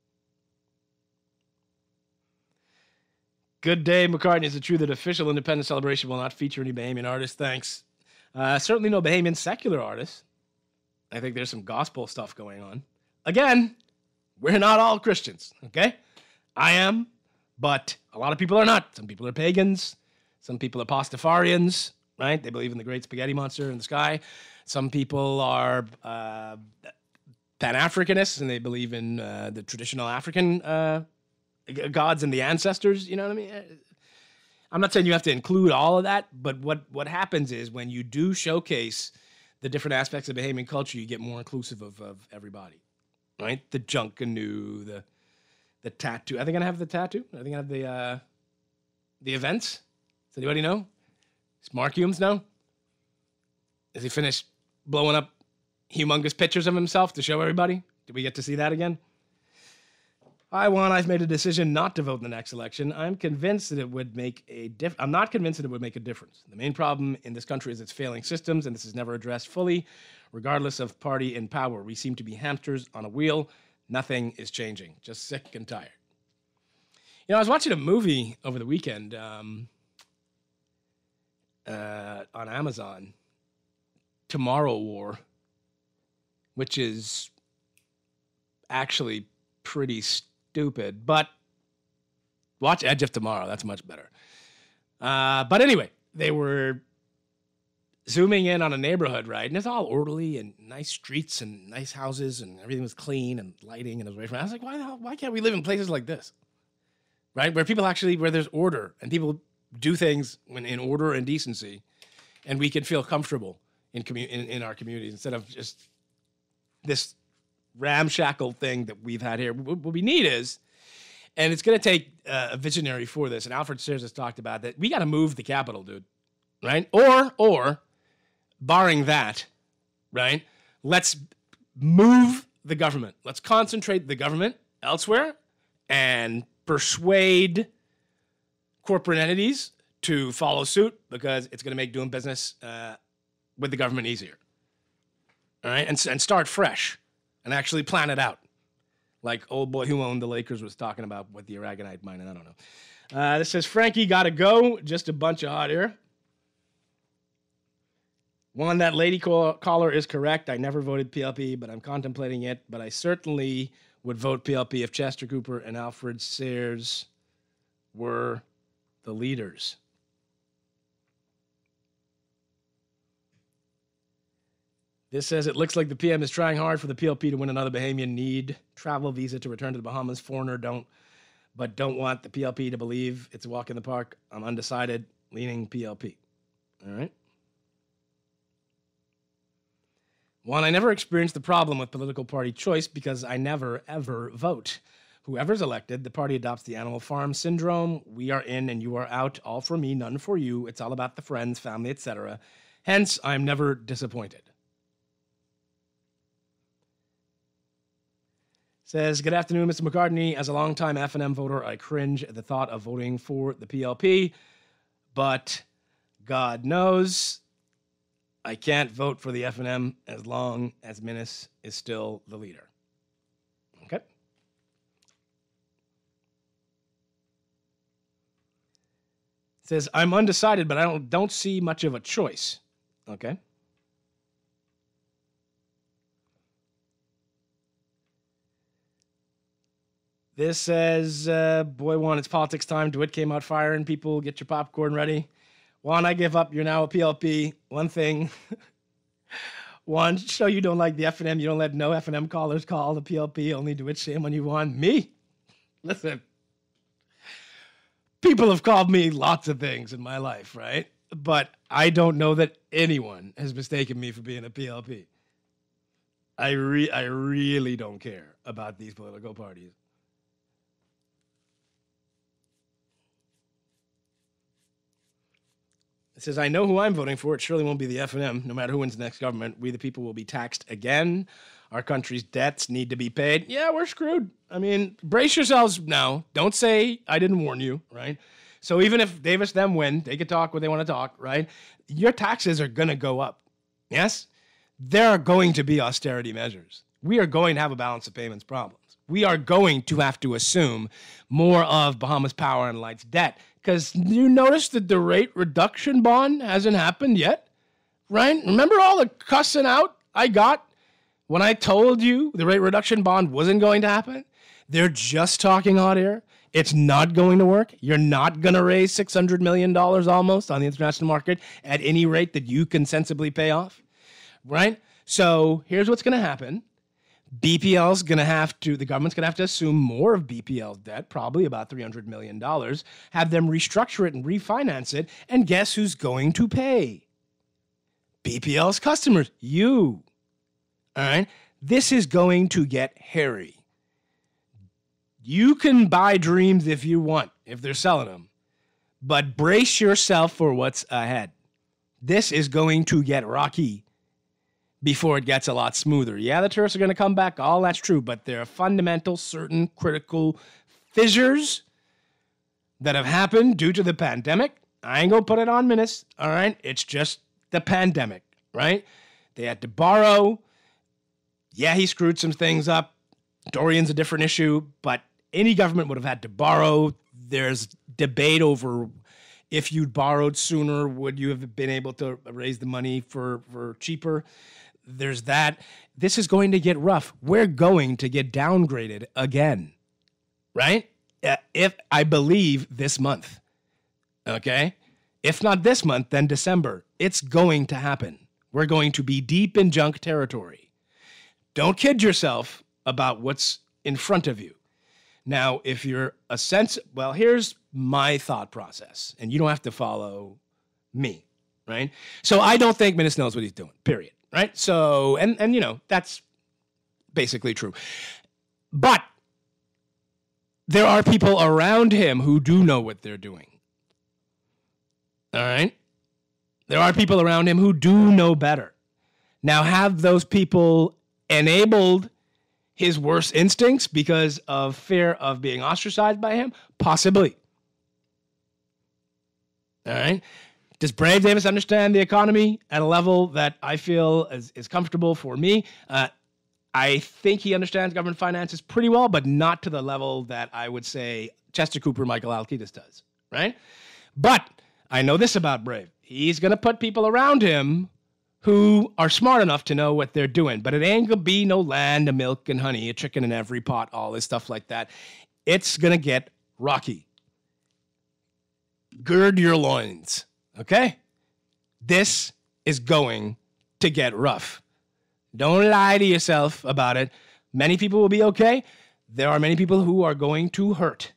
Good day, McCartney. Is it true that official independence celebration will not feature any Bahamian artists? Thanks. Uh, certainly no Bahamian secular artists. I think there's some gospel stuff going on. Again, we're not all Christians, okay? I am, but a lot of people are not. Some people are pagans. Some people are Pastafarians, right? They believe in the great spaghetti monster in the sky. Some people are uh, Pan-Africanists, and they believe in uh, the traditional African uh, gods and the ancestors. You know what I mean? I'm not saying you have to include all of that, but what, what happens is when you do showcase the different aspects of Bahamian culture, you get more inclusive of, of everybody, right? The Junkanoo, the the tattoo. Are they gonna have the tattoo? Are they gonna have the uh, the events? Does anybody know? Does Mark Humes know? Has he finished blowing up humongous pictures of himself to show everybody? Did we get to see that again? Hi, Juan. I've made a decision not to vote in the next election. I'm convinced that it would make a diff. I'm not convinced that it would make a difference. The main problem in this country is its failing systems, and this is never addressed fully, regardless of party in power. We seem to be hamsters on a wheel. Nothing is changing. Just sick and tired. You know, I was watching a movie over the weekend um, uh, on Amazon, Tomorrow War, which is actually pretty stupid, but watch Edge of Tomorrow. That's much better. Uh, but anyway, they were zooming in on a neighborhood, right? And it's all orderly and nice streets and nice houses and everything was clean and lighting and it was away from. I was like, why the hell, why can't we live in places like this, right? Where people actually, where there's order and people do things when in order and decency, and we can feel comfortable in commu- in, in our communities instead of just this ramshackle thing that we've had here. What we need is, and it's going to take uh, a visionary for this, and Alfred Sears has talked about that, we got to move the capital, dude, right? Or, or barring that, right, let's move the government. Let's concentrate the government elsewhere and persuade corporate entities to follow suit because it's going to make doing business uh, with the government easier. All right, and, and start fresh and actually plan it out. Like old boy who owned the Lakers was talking about with the Aragonite mine, and I don't know. Uh, this says, Frankie, gotta go. Just a bunch of hot air. One, that lady call- caller is correct. I never voted P L P, but I'm contemplating it. But I certainly would vote P L P if Chester Cooper and Alfred Sayers were the leaders. This says, it looks like the P M is trying hard for the P L P to win another Bahamian need travel visa to return to the Bahamas. Foreigner don't, but don't want the P L P to believe it's a walk in the park. I'm undecided, leaning P L P. All right. One, I never experienced the problem with political party choice because I never, ever vote. Whoever's elected, the party adopts the Animal Farm syndrome. We are in and you are out. All for me, none for you. It's all about the friends, family, et cetera. Hence, I'm never disappointed. Says, good afternoon, Mister McCartney. As a longtime F and M voter, I cringe at the thought of voting for the P L P. But God knows I can't vote for the F and M as long as Minnis is still the leader. Okay? Says, I'm undecided, but I don't, don't see much of a choice. Okay? This says, uh, boy, Juan, it's politics time. DeWitt came out firing people. Get your popcorn ready. Juan, I give up. You're now a P L P. One thing. Juan, show you don't like the F and M. You don't let no F and M callers call the P L P. Only DeWitt, shame on you, Juan. Me? Listen. People have called me lots of things in my life, right? But I don't know that anyone has mistaken me for being a P L P. I, re- I really don't care about these political parties. It says, I know who I'm voting for. It surely won't be the F and M. No matter who wins the next government, we the people will be taxed again. Our country's debts need to be paid. Yeah, we're screwed. I mean, brace yourselves now. Don't say I didn't warn you, right? So even if Davis them win, they can talk what they want to talk, right? Your taxes are going to go up. Yes? There are going to be austerity measures. We are going to have a balance of payments problems. We are going to have to assume more of Bahamas Power and Light's debt. Because you notice that the rate reduction bond hasn't happened yet, right? Remember all the cussing out I got when I told you the rate reduction bond wasn't going to happen? They're just talking hot air. It's not going to work. You're not going to raise six hundred million dollars almost on the international market at any rate that you can sensibly pay off, right? So here's what's going to happen. B P L's going to have to, the government's going to have to assume more of B P L's debt, probably about three hundred million dollars, have them restructure it and refinance it, and guess who's going to pay? B P L's customers, you. All right? This is going to get hairy. You can buy dreams if you want, if they're selling them, but brace yourself for what's ahead. This is going to get rocky before it gets a lot smoother. Yeah, the tourists are going to come back. All that's true, but there are fundamental, certain critical fissures that have happened due to the pandemic. I ain't going to put it on Minnis, all right? It's just the pandemic, right? They had to borrow. Yeah, he screwed some things up. Dorian's a different issue, but any government would have had to borrow. There's debate over if you'd borrowed sooner, would you have been able to raise the money for, for cheaper? There's that. This is going to get rough. We're going to get downgraded again, right? Uh, if I believe this month, okay? If not this month, then December. It's going to happen. We're going to be deep in junk territory. Don't kid yourself about what's in front of you. Now, if you're a sense, well, here's my thought process, and you don't have to follow me, right? So I don't think Minnis knows what he's doing, period, right? So, and, and you know, that's basically true. But there are people around him who do know what they're doing, all right? There are people around him who do know better. Now, have those people enabled his worst instincts because of fear of being ostracized by him? Possibly. All right. Does Brad Davis understand the economy at a level that I feel is, is comfortable for me? Uh, I think he understands government finances pretty well, but not to the level that I would say Chester Cooper, Michael Alkitis does, right? But I know this about Brave. He's going to put people around him who are smart enough to know what they're doing. But it ain't going to be no land, a milk and honey, a chicken in every pot, all this stuff like that. It's going to get rocky. Gird your loins, okay? This is going to get rough. Don't lie to yourself about it. Many people will be okay. There are many people who are going to hurt.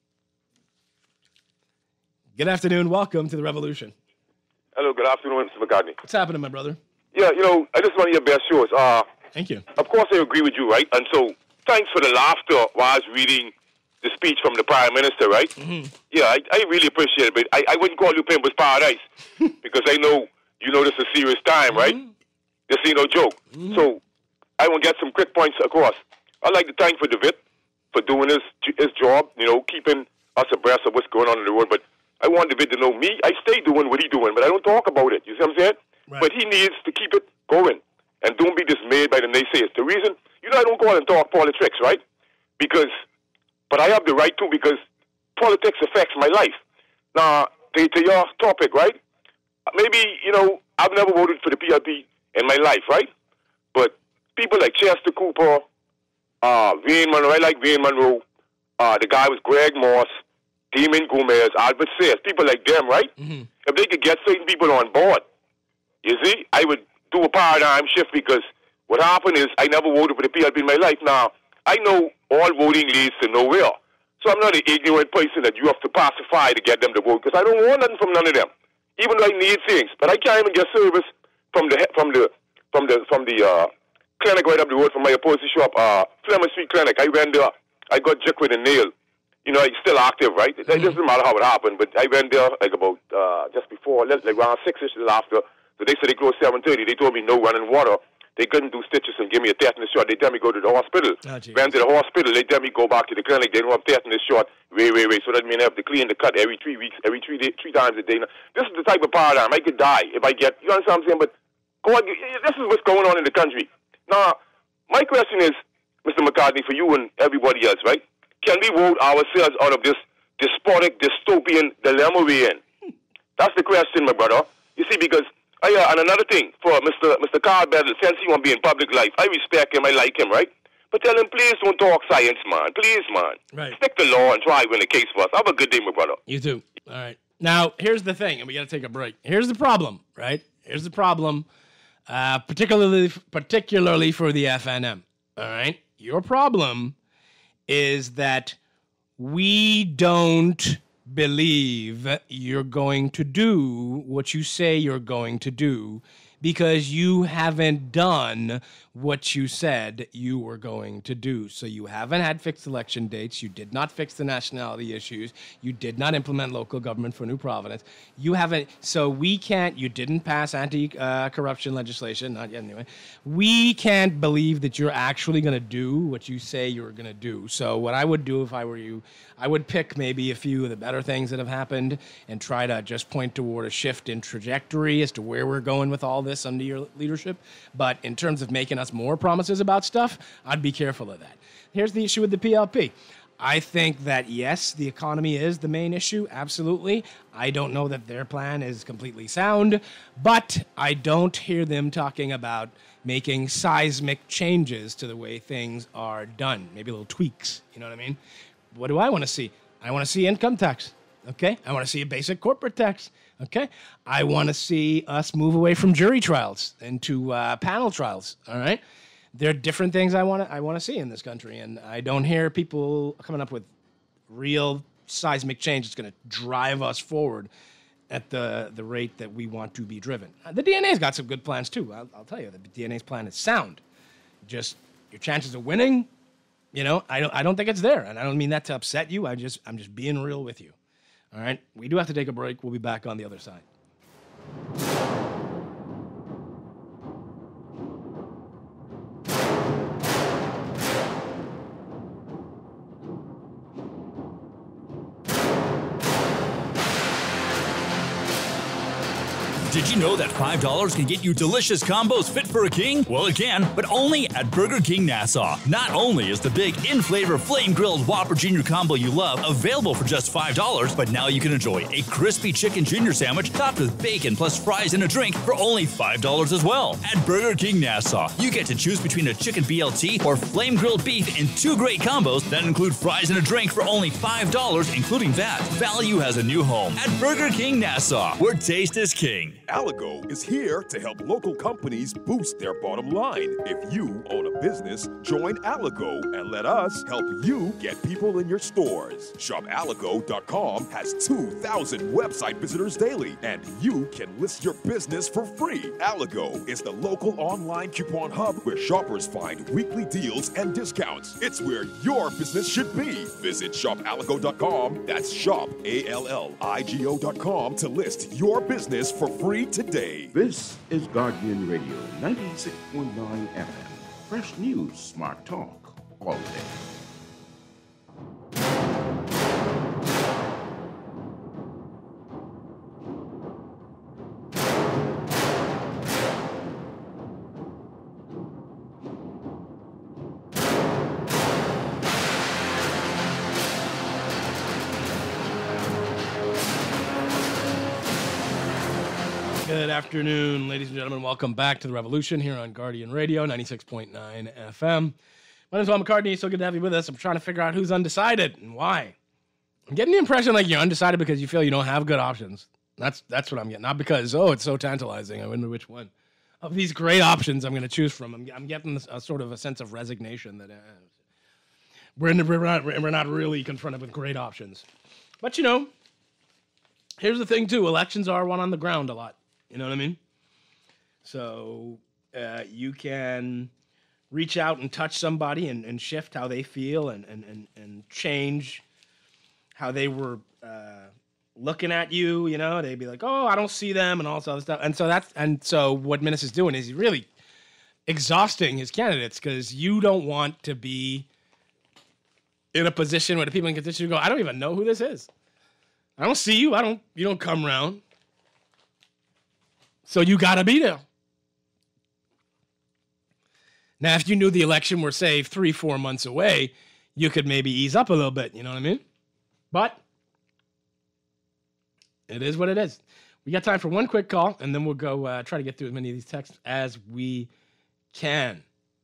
Good afternoon. Welcome to the Revolution. Hello, good afternoon, Mister McCartney. What's happening, my brother? Yeah, you know, I just want to your best shows. Uh, Thank you. Of course, I agree with you, right? And so, thanks for the laughter while I was reading the speech from the Prime Minister, right? Mm-hmm. Yeah, I, I really appreciate it, but I, I wouldn't call you Pimple's Paradise because I know you know this is a serious time, mm-hmm. right? This ain't no joke. Mm-hmm. So, I want to get some quick points across. I'd like to thank for David for doing his, his job, you know, keeping us abreast of what's going on in the world, but I want David to know me. I stay doing what he's doing, but I don't talk about it. You see what I'm saying? Right. But he needs to keep it going. And don't be dismayed by the naysayers. The reason, you know, I don't go out and talk politics, right? Because, but I have the right to because politics affects my life. Now, to, to your topic, right? Maybe, you know, I've never voted for the P L P in my life, right? But people like Chester Cooper, uh, Wayne Monroe, I like Wayne Monroe, uh, the guy was Greg Moss, Damon Gomez, Albert Sayers, people like them, right? Mm-hmm. If they could get certain people on board, you see, I would do a paradigm shift because what happened is I never voted for the P L P in my life. Now, I know all voting leads to nowhere. So I'm not an ignorant person that you have to pacify to get them to vote because I don't want nothing from none of them, even though I need things. But I can't even get service from the from the from the from the uh, clinic right up the road from my upholstery shop, uh, Fleming Street Clinic. I went there. I got jick with a nail. You know, it's still active, right? It mm-hmm. doesn't matter how it happened, but I went there like about uh, just before, like around six-ish after. So they said they closed seven thirty. They told me no running water. They couldn't do stitches and give me a tetanus shot. They tell me go to the hospital. Oh, went to the hospital. They tell me go back to the clinic. They don't have tetanus shot. Wait, wait, wait. So that means I have to clean the cut every three weeks, every three day, three times a day. Now, this is the type of paradigm. I could die if I get, you understand what I'm saying? But God, this is what's going on in the country. Now, my question is, Mister McCartney, for you and everybody else, right? Can we vote ourselves out of this despotic, dystopian dilemma we're in? That's the question, my brother. You see, because, oh yeah, and another thing, for Mister Mister Carl Bedell, since he won't be in public life, I respect him, I like him, right? But tell him, please don't talk science, man. Please, man. Right. Stick to law and try to win a case for us. Have a good day, my brother. You too. All right. Now, here's the thing, and we got to take a break. Here's the problem, right? Here's the problem, uh, particularly particularly for the F N M, all right? Your problem is that we don't believe you're going to do what you say you're going to do because you haven't done what you said you were going to do. So you haven't had fixed election dates. You did not fix the nationality issues. You did not implement local government for New Providence. You haven't. So we can't. You didn't pass anti-corruption uh, legislation. Not yet, anyway. We can't believe that you're actually going to do what you say you're going to do. So what I would do if I were you, I would pick maybe a few of the better things that have happened and try to just point toward a shift in trajectory as to where we're going with all this under your leadership. But in terms of making us more promises about stuff, I'd be careful of that. Here's the issue with the P L P. I think that, yes, the economy is the main issue, absolutely. I don't know that their plan is completely sound, but I don't hear them talking about making seismic changes to the way things are done. Maybe little tweaks, you know what I mean? What do I want to see? I want to see income tax, okay? I want to see a basic corporate tax, okay? I want to see us move away from jury trials into uh, panel trials, all right? There are different things I want to I want to see in this country, and I don't hear people coming up with real seismic change that's going to drive us forward at the, the rate that we want to be driven. Uh, the D N A's got some good plans, too. I'll, I'll tell you, the D N A's plan is sound. Just your chances of winning, you know, I don't I don't think it's there, and I don't mean that to upset you. I just I'm just being real with you. All right? We do have to take a break. We'll be back on the other side. Did you know that five dollars can get you delicious combos fit for a king? Well, it can, but only at Burger King Nassau. Not only is the big in-flavor flame-grilled Whopper Junior combo you love available for just five dollars, but now you can enjoy a crispy chicken junior sandwich topped with bacon plus fries and a drink for only five dollars as well. At Burger King Nassau, you get to choose between a chicken B L T or flame-grilled beef in two great combos that include fries and a drink for only five dollars, including that. Value has a new home at Burger King Nassau, where taste is king. Aligo is here to help local companies boost their bottom line. If you own a business, join Aligo and let us help you get people in your stores. shop aligo dot com has two thousand website visitors daily, and you can list your business for free. Aligo is the local online coupon hub where shoppers find weekly deals and discounts. It's where your business should be. Visit shop aligo dot com. That's shop, A L L I G O dot com to list your business for free today. This is Guardian Radio ninety-six point nine F M. Fresh news, smart talk, all day. Good afternoon, ladies and gentlemen. Welcome back to The Revolution here on Guardian Radio, ninety-six point nine F M. My name is Juan McCartney. So good to have you with us. I'm trying to figure out who's undecided and why. I'm getting the impression like you're undecided because you feel you don't have good options. That's that's what I'm getting. Not because, oh, it's so tantalizing. I wonder which one of these great options I'm going to choose from. I'm, I'm getting this, a sort of a sense of resignation that uh, we're, in the, we're, not, we're not really confronted with great options. But, you know, here's the thing, too. Elections are won on the ground a lot. You know what I mean? So uh, you can reach out and touch somebody and, and shift how they feel and, and, and, and change how they were uh, looking at you. You know, they'd be like, oh, I don't see them and all this other stuff. And so that's and so what Minnis is doing is he's really exhausting his candidates because you don't want to be in a position where the people in constitution go, I don't even know who this is. I don't see you. I don't. You don't come around. So you got to be there. Now, if you knew the election were, say, three, four months away, you could maybe ease up a little bit. You know what I mean? But it is what it is. We got time for one quick call, and then we'll go uh, try to get through as many of these texts as we can.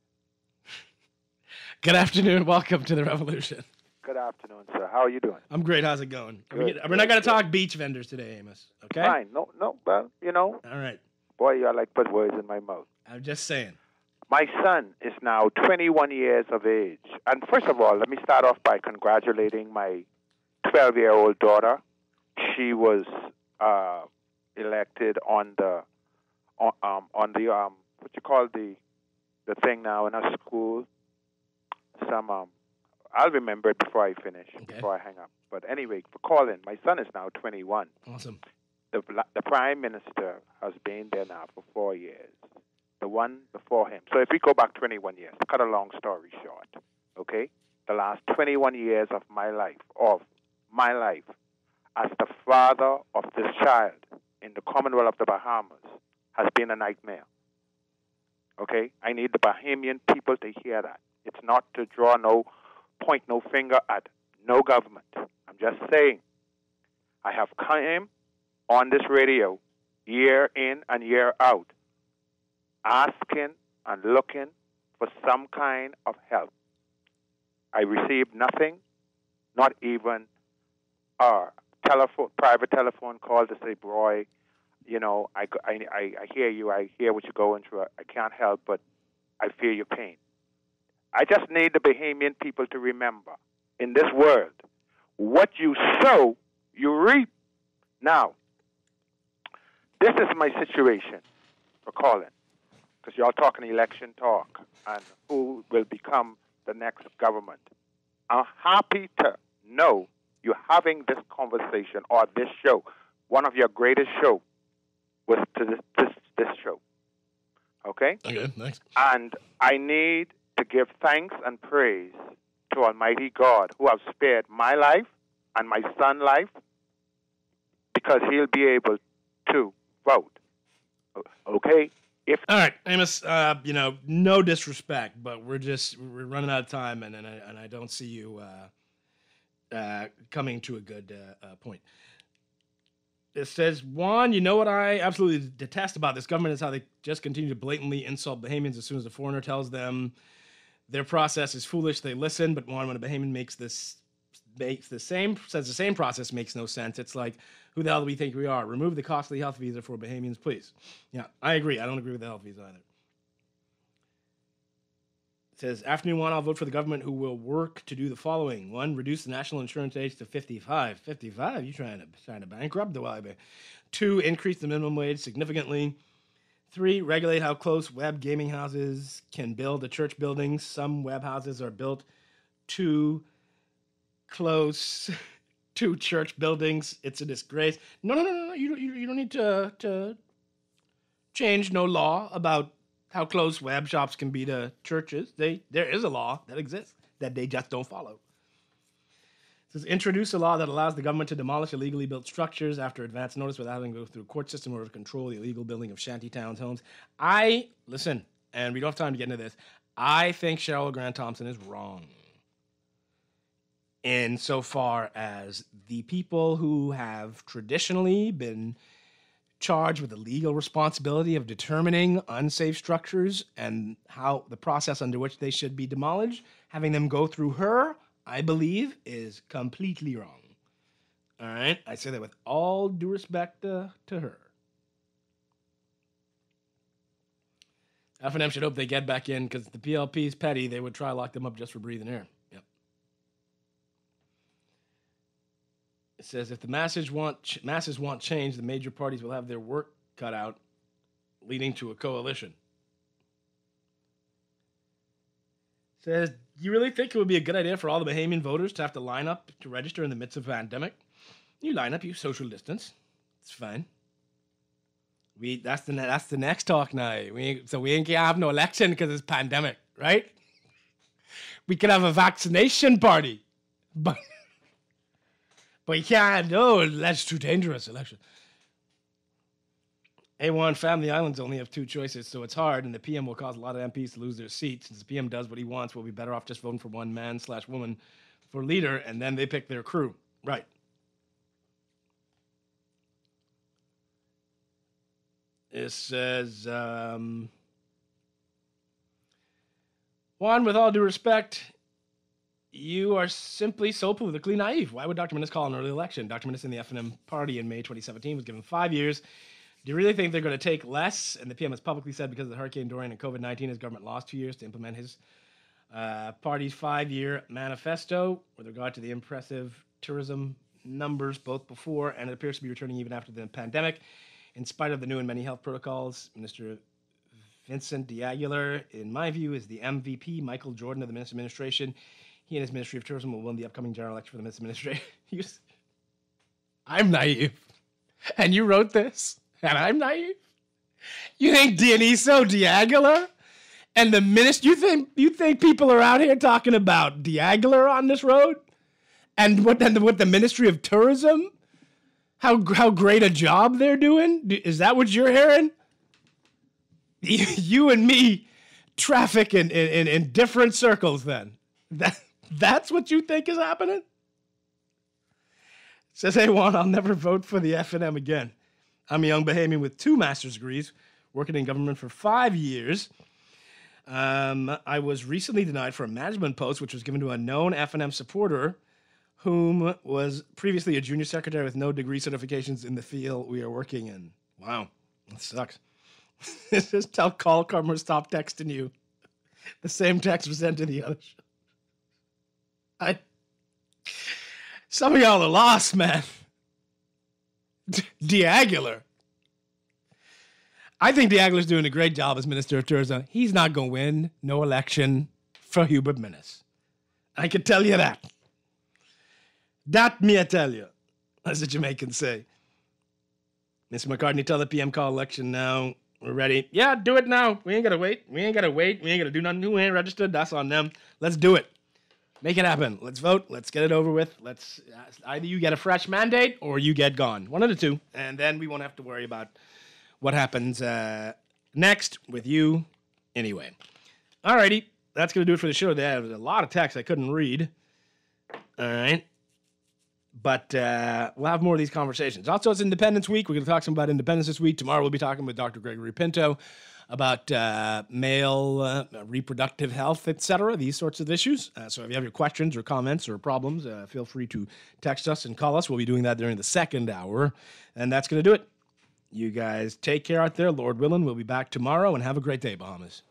Good afternoon. Welcome to The Revolution. Good afternoon, sir. How are you doing? I'm great. How's it going? Good, We're, get, we're good, not going to good. talk beach vendors today, Amos. Okay? Fine. No, no, well, you know. All right. Boy, you are like put words in my mouth. I'm just saying. My son is now twenty-one years of age. And first of all, let me start off by congratulating my twelve-year-old daughter. She was uh, elected on the on, um, on the um, what you call the the thing now in our school. Some um, I'll remember it before I finish, okay. before I hang up. But anyway, for calling, my son is now twenty-one. Awesome. The the prime minister has been there now for four years. The one before him. So if we go back twenty-one years, to cut a long story short, okay, the last twenty-one years of my life, of my life, as the father of this child in the Commonwealth of the Bahamas, has been a nightmare. Okay, I need the Bahamian people to hear that. It's not to draw no, point no finger at no government. I'm just saying, I have come on this radio year in and year out, asking and looking for some kind of help. I received nothing, not even a telephone, private telephone call to say, boy, you know, I, I, I hear you, I hear what you're going through, I can't help, but I feel your pain. I just need the Bahamian people to remember, in this world, what you sow, you reap. Now, this is my situation for calling, because y'all talking election talk and who will become the next government. I'm happy to know you're having this conversation or this show. One of your greatest shows was to this, this, this show. Okay? Okay, thanks. And I need to give thanks and praise to Almighty God who has spared my life and my son's life, because he'll be able to vote okay? If All right, Amos, uh, you know, no disrespect, but we're just we're running out of time, and and I, and I don't see you uh, uh, coming to a good uh, uh, point. It says, Juan, you know what I absolutely detest about this government is how they just continue to blatantly insult Bahamians as soon as a foreigner tells them their process is foolish. They listen, but Juan, when a Bahamian makes this makes the same says the same process makes no sense. It's like, who the hell do we think we are? Remove the costly health visa for Bahamians, please. Yeah, I agree. I don't agree with the health visa either. It says, afternoon one, I'll vote for the government who will work to do the following. One, reduce the national insurance age to fifty-five. fifty-five? You trying to trying to bankrupt the Y B? Two, increase the minimum wage significantly. Three, regulate how close web gaming houses can build to church buildings. Some web houses are built too close to church buildings. It's a disgrace. No, no, no, no, no. You, you, you don't need to, to change no law about how close web shops can be to churches. They There is a law that exists that they just don't follow. It says, introduce a law that allows the government to demolish illegally built structures after advance notice without having to go through a court system in order to control the illegal building of shanty towns, homes. I, listen, and we don't have time to get into this, I think Cheryl Grant Thompson is wrong insofar as the people who have traditionally been charged with the legal responsibility of determining unsafe structures and how the process under which they should be demolished, having them go through her, I believe, is completely wrong. All right? I say that with all due respect uh, to her. F and M should hope they get back in because the P L P is petty. They would try to lock them up just for breathing air. Yep. It says, if the masses want, ch- masses want change, the major parties will have their work cut out, leading to a coalition. It says, do you really think it would be a good idea for all the Bahamian voters to have to line up to register in the midst of a pandemic? You line up, you social distance. It's fine. We that's the that's the next talk now. We ain't, so we ain't gonna have no election because it's pandemic, right? We could have a vaccination party, but but you can't. No, that's too dangerous. Election. A one, Family Islands only have two choices, so it's hard, and the P M will cause a lot of M Ps to lose their seats. Since the P M does what he wants, we'll be better off just voting for one man slash woman for leader, and then they pick their crew. Right. It says, um, Juan, with all due respect, you are simply so politically naive. Why would Doctor Minnis call an early election? Doctor Minnis in the F and M party in May twenty seventeen was given five years. Do you really think they're going to take less? And the P M has publicly said because of the Hurricane Dorian and COVID nineteen, his government lost two years to implement his uh, party's five-year manifesto with regard to the impressive tourism numbers both before and it appears to be returning even after the pandemic. In spite of the new and many health protocols, Minister Vincent D'Aguilar, in my view, is the M V P. Michael Jordan of the Minister Administration. He and his Ministry of Tourism will win the upcoming general election for the Minister Administration. I'm naive. And you wrote this, and I'm naive? You think Dioniso D'Aguilar and the minister, you think you think people are out here talking about D'Aguilar on this road? And what, and what the Ministry of Tourism? How how great a job they're doing? Is that what you're hearing? You and me traffic in, in, in different circles then. That, that's what you think is happening? Says, hey, Juan, I'll never vote for the F and M again. I'm a young Bahamian with two master's degrees, working in government for five years. Um, I was recently denied for a management post, which was given to a known F and M supporter whom was previously a junior secretary with no degree certifications in the field we are working in. Wow, that sucks. Just tell call Carmer stop texting you. The same text was sent to the other show. I, some of y'all are lost, man. D'Aguilar. I think D'Aguilar's doing a great job as Minister of Tourism. He's not going to win no election for Hubert Minnis. I can tell you that. That me I tell you, as the Jamaicans say. Mister McCartney, tell the P M call election now. We're ready. Yeah, do it now. We ain't got to wait. We ain't got to wait. We ain't got to do nothing. Who ain't registered? That's on them. Let's do it. Make it happen. Let's vote. Let's get it over with. Let's uh, either you get a fresh mandate or you get gone. One of the two. And then we won't have to worry about what happens uh, next with you anyway. All righty. That's going to do it for the show. There was a lot of text I couldn't read. All right. But uh, we'll have more of these conversations. Also, it's Independence Week. We're going to talk some about independence this week. Tomorrow, we'll be talking with Doctor Gregory Pinto about uh, male uh, reproductive health, et cetera, these sorts of issues. Uh, so if you have your questions or comments or problems, uh, feel free to text us and call us. We'll be doing that during the second hour. And that's going to do it. You guys take care out there. Lord willing, we'll be back tomorrow, and have a great day, Bahamas.